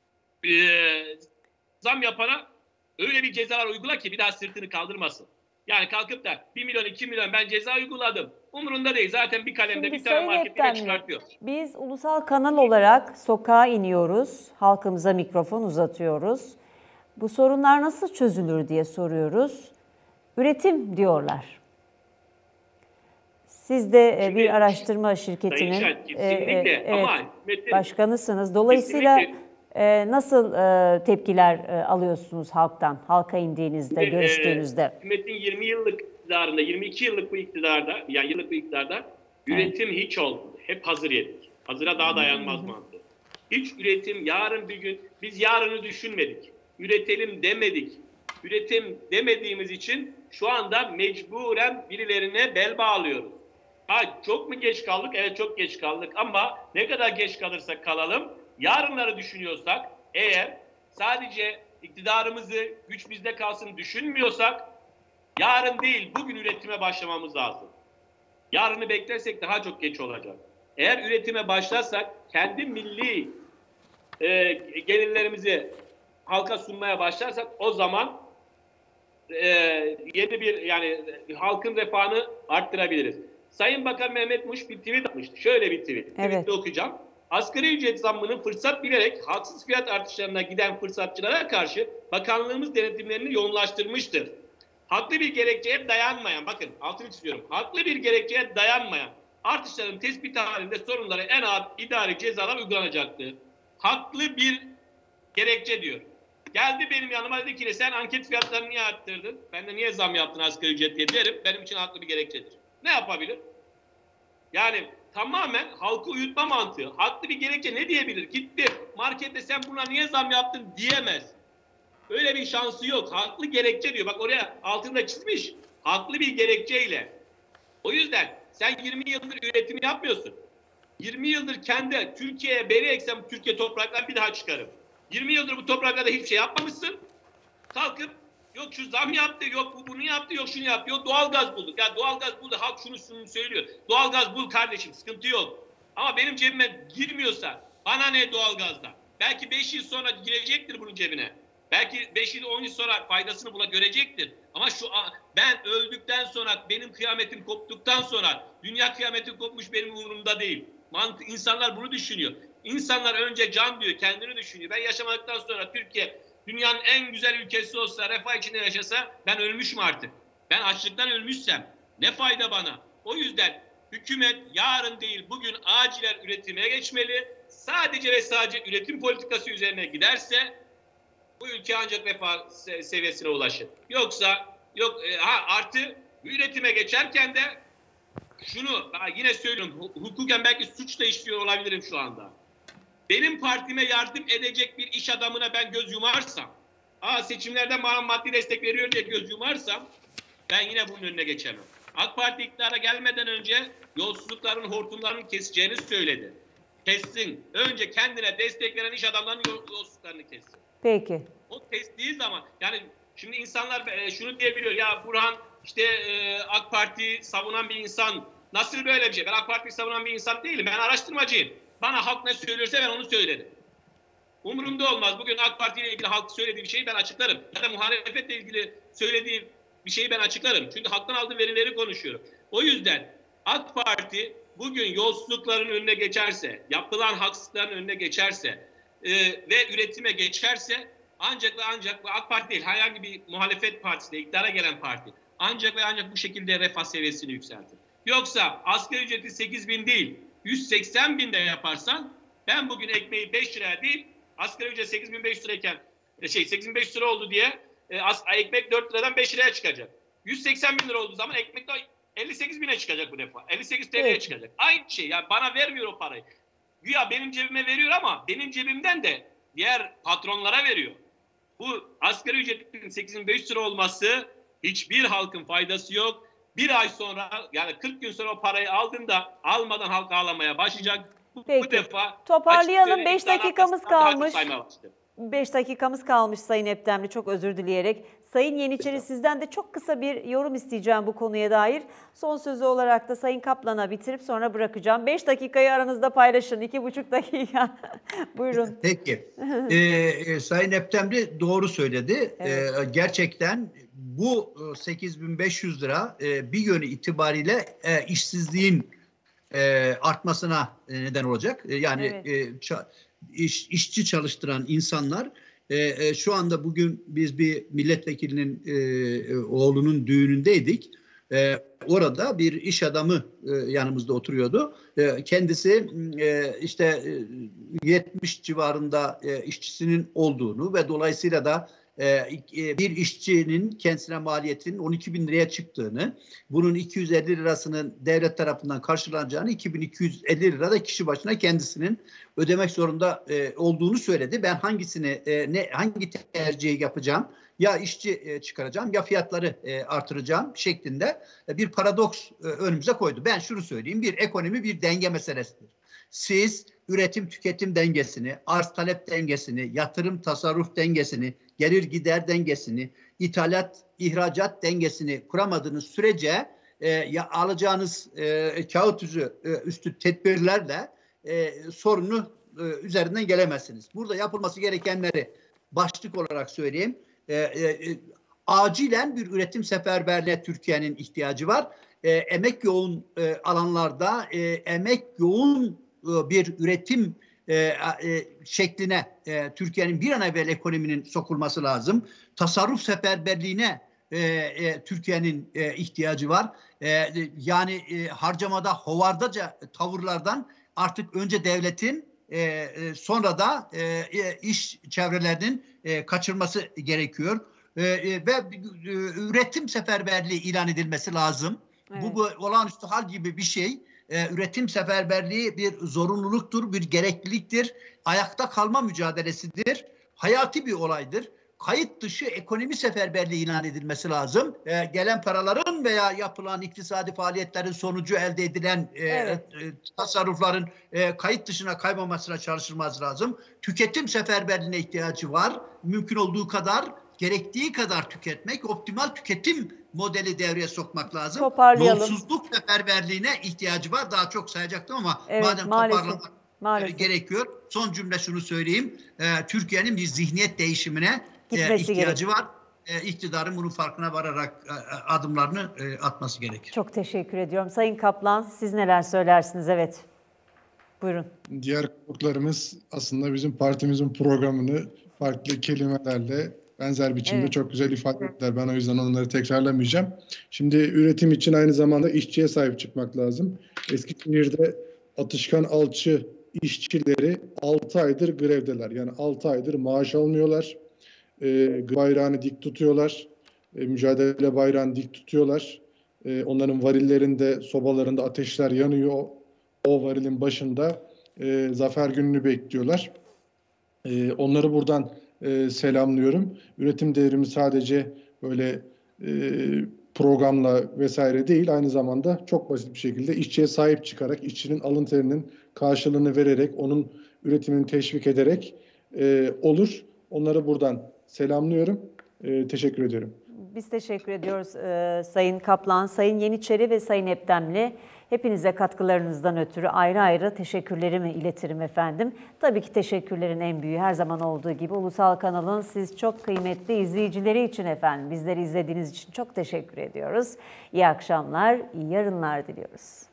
Zam yapana öyle bir cezalar uygula ki bir daha sırtını kaldırmasın. Yani kalkıp da 1 milyon 2 milyon ben ceza uyguladım. Umurunda değil. Zaten bir kalemde
Şimdi
bir tane market bile
Sayın
çıkartıyor.
Biz ulusal kanal olarak sokağa iniyoruz. Halkımıza mikrofon uzatıyoruz. Bu sorunlar nasıl çözülür diye soruyoruz. Üretim diyorlar. Siz de
Şimdi,
bir araştırma şirketinin başkanısınız. Dolayısıyla nasıl tepkiler alıyorsunuz halktan, halka indiğinizde, görüştüğünüzde?
Hükümetin 20 yıllık iktidarında, 22 yıllık bu iktidarda, yani yıllık bu iktidarda üretim hiç olmadı. Hep hazır yedik. Hazıra daha dayanmaz mantığı. Hiç üretim, yarın bir gün, biz yarını düşünmedik. Üretelim demedik. Üretim demediğimiz için şu anda mecburen birilerine bel bağlıyoruz. Çok mu geç kaldık? Evet, çok geç kaldık ama ne kadar geç kalırsak kalalım, yarınları düşünüyorsak, eğer sadece iktidarımızı güç bizde kalsın düşünmüyorsak, yarın değil bugün üretime başlamamız lazım. Yarını beklersek daha çok geç olacak. Eğer üretime başlarsak, kendi milli gelirlerimizi halka sunmaya başlarsak, o zaman yeni bir, yani halkın refahını arttırabiliriz. Sayın Bakan Mehmet Muş bir tweet atmıştı. Şöyle bir tweet. Evet. Tweet'te okuyacağım. Asgari ücret zammının fırsat bilerek haksız fiyat artışlarına giden fırsatçılara karşı bakanlığımız denetimlerini yoğunlaştırmıştır. Haklı bir gerekçeye dayanmayan, bakın altını çiziyorum, haklı bir gerekçeye dayanmayan artışların tespiti halinde sorunlara en ağır idari cezalar uygulanacaktır. Haklı bir gerekçe diyor. Geldi benim yanıma, dedi ki sen anket fiyatlarını niye arttırdın? Ben de niye zam yaptın asgari ücret diye derim. Benim için haklı bir gerekçedir. Ne yapabilir? Yani tamamen halkı uyutma mantığı. Haklı bir gerekçe ne diyebilir? Gitti markette sen buna niye zam yaptın diyemez. Öyle bir şansı yok. Haklı gerekçe diyor. Bak oraya altında çizmiş. Haklı bir gerekçeyle. O yüzden sen 20 yıldır üretimi yapmıyorsun. 20 yıldır kendi Türkiye'ye beni eksem Türkiye topraklarına bir daha çıkarım. 20 yıldır bu topraklarda hiçbir şey yapmamışsın. Kalkıp yok şu zam yaptı, yok bu bunu yaptı, yok şunu yaptı, yok doğalgaz bulduk. Ya doğalgaz buldu, halk şunu söylüyor. Doğalgaz bul kardeşim, sıkıntı yok. Ama benim cebime girmiyorsa bana ne doğalgazda? Belki 5 yıl sonra girecektir bunun cebine. Belki 5 yıl 10 yıl sonra faydasını buna görecektir. Ama ben öldükten sonra, benim kıyametim koptuktan sonra, dünya kıyameti kopmuş benim umurumda değil. İnsanlar bunu düşünüyor. İnsanlar önce can diyor, kendini düşünüyor. Ben yaşamadıktan sonra Türkiye dünyanın en güzel ülkesi olsa, refah içinde yaşasa ben ölmüşüm artık. Ben açlıktan ölmüşsem ne fayda bana? O yüzden hükümet yarın değil bugün acilen üretime geçmeli. Sadece ve sadece üretim politikası üzerine giderse bu ülke ancak refah seviyesine ulaşır. Yoksa artı üretime geçerken de şunu yine söylüyorum, hukuken belki suç da işliyor olabilirim şu anda. Benim partime yardım edecek bir iş adamına ben göz yumarsam, seçimlerden bana maddi destek veriyor diye göz yumarsam ben yine bunun önüne geçemem. AK Parti iktidara gelmeden önce yolsuzlukların, hortumlarının keseceğini söyledi. Kessin. Önce kendine destek veren iş adamlarının yolsuzluklarını kessin.
Peki.
O kestiği zaman yani şimdi insanlar şunu diyebiliyor ya Burhan işte AK Parti savunan bir insan nasıl böyle bir şey? Ben AK Parti'yi savunan bir insan değilim. Ben araştırmacıyım. Bana halk ne söylüyorsa ben onu söylerim. Umurumda olmaz. Bugün AK Parti ile ilgili halk söylediği bir şeyi ben açıklarım. Ya da muhalefetle ilgili söylediği bir şeyi ben açıklarım. Çünkü halktan aldığım verileri konuşuyorum. O yüzden AK Parti bugün yolsuzlukların önüne geçerse, yapılan haksızlıkların önüne geçerse ve üretime geçerse ancak ve ancak AK Parti değil, herhangi bir muhalefet partisi de iktidara gelen parti ancak ve ancak bu şekilde refah seviyesini yükseltir. Yoksa asgari ücreti 8.000 değil 180.000 de yaparsan ben bugün ekmeği 5 liraya değil asgari ücret 8.500 lirayken 8.500 lira oldu diye ekmek 4 liradan 5 liraya çıkacak. 180.000 lira olduğu zaman ekmek de 58.000'e çıkacak bu defa. 58 TL'ye çıkacak. Aynı şey yani bana vermiyor o parayı. Güya benim cebime veriyor ama benim cebimden de diğer patronlara veriyor. Bu asgari ücretin 8.500 lira olması hiçbir halkın faydası yok. Bir ay sonra yani 40 gün sonra o parayı aldığında almadan halk ağlamaya başlayacak.
Peki.
Bu defa
Toparlayalım. 5 dakikamız kalmış. 5 dakikamız kalmış Sayın Eptemli. Çok özür dileyerek. Sayın Yeniçeri sizden de çok kısa bir yorum isteyeceğim bu konuya dair. Son sözü olarak da Sayın Kaplan'a bitirip sonra bırakacağım. 5 dakikayı aranızda paylaşın. 2,5 dakika. Buyurun.
Peki. Sayın Eptemli doğru söyledi. Evet. Gerçekten bu 8.500 lira bir yönü itibariyle işsizliğin artmasına neden olacak. Yani evet. İşçi çalıştıran insanlar şu anda bugün biz bir milletvekilinin oğlunun düğünündeydik. Orada bir iş adamı yanımızda oturuyordu. Kendisi işte 70 civarında işçisinin olduğunu ve dolayısıyla da bir işçinin kendisine maliyetinin 12.000 liraya çıktığını, bunun 250 lirasının devlet tarafından karşılanacağını, 2.250 lira da kişi başına kendisinin ödemek zorunda olduğunu söyledi. Ben hangi tercihi yapacağım? Ya işçi çıkaracağım ya fiyatları artıracağım şeklinde bir paradoks önümüze koydu. Ben şunu söyleyeyim, bir ekonomi bir denge meselesidir. Siz üretim tüketim dengesini, arz talep dengesini, yatırım tasarruf dengesini, gelir gider dengesini, ithalat ihracat dengesini kuramadığınız sürece alacağınız kağıt üstü tedbirlerle sorunu üzerinden gelemezsiniz. Burada yapılması gerekenleri başlık olarak söyleyeyim. Acilen bir üretim seferberliğine Türkiye'nin ihtiyacı var. Emek yoğun alanlarda emek yoğun bir üretim şekline Türkiye'nin bir an evvel ekonominin sokulması lazım. Tasarruf seferberliğine Türkiye'nin ihtiyacı var. Yani harcamada hovardaca tavırlardan artık önce devletin sonra da iş çevrelerinin kaçırması gerekiyor. Ve üretim seferberliği ilan edilmesi lazım. Evet. Bu olağanüstü hal gibi bir şey. Üretim seferberliği bir zorunluluktur, bir gerekliliktir. Ayakta kalma mücadelesidir. Hayati bir olaydır. Kayıt dışı ekonomi seferberliği ilan edilmesi lazım. Gelen paraların veya yapılan iktisadi faaliyetlerin sonucu elde edilen tasarrufların kayıt dışına kaymamasına çalışılması lazım. Tüketim seferberliğine ihtiyacı var. Mümkün olduğu kadar, gerektiği kadar tüketmek, optimal tüketim modeli devreye sokmak lazım.
Toparlayalım.
Yolsuzluk seferberliğine ihtiyacı var. Daha çok sayacaktım ama madem
maalesef
gerekiyor. Son cümle şunu söyleyeyim. Türkiye'nin bir zihniyet değişimine
gitmesi
ihtiyacı
gerek.
var. İktidarın bunun farkına vararak adımlarını atması gerekir.
Çok teşekkür ediyorum. Sayın Kaplan, siz neler söylersiniz? Evet. Buyurun.
Diğer konuklarımız aslında bizim partimizin programını farklı kelimelerle benzer biçimde
Evet.
çok güzel ifade ettiler. Ben o yüzden onları tekrarlamayacağım. Şimdi üretim için aynı zamanda işçiye sahip çıkmak lazım. Eskişehir'de Atışkan Alçı işçileri 6 aydır grevdeler. Yani 6 aydır maaş almıyorlar. Bayrağını dik tutuyorlar. Mücadele bayrağını dik tutuyorlar. Onların varillerinde, sobalarında ateşler yanıyor. O varilin başında zafer gününü bekliyorlar. Onları buradan selamlıyorum. Üretim devrimi sadece böyle programla vesaire değil, aynı zamanda çok basit bir şekilde işçiye sahip çıkarak, işçinin alın terinin karşılığını vererek, onun üretimini teşvik ederek olur. Onları buradan selamlıyorum. Teşekkür ediyorum.
Biz teşekkür ediyoruz Sayın Kaplan, Sayın Yeniçeri ve Sayın Eptemli. Hepinize katkılarınızdan ötürü ayrı ayrı teşekkürlerimi iletirim efendim. Tabii ki teşekkürlerin en büyüğü her zaman olduğu gibi Ulusal Kanal'ın siz çok kıymetli izleyicileri için efendim. Bizleri izlediğiniz için çok teşekkür ediyoruz. İyi akşamlar, iyi yarınlar diliyoruz.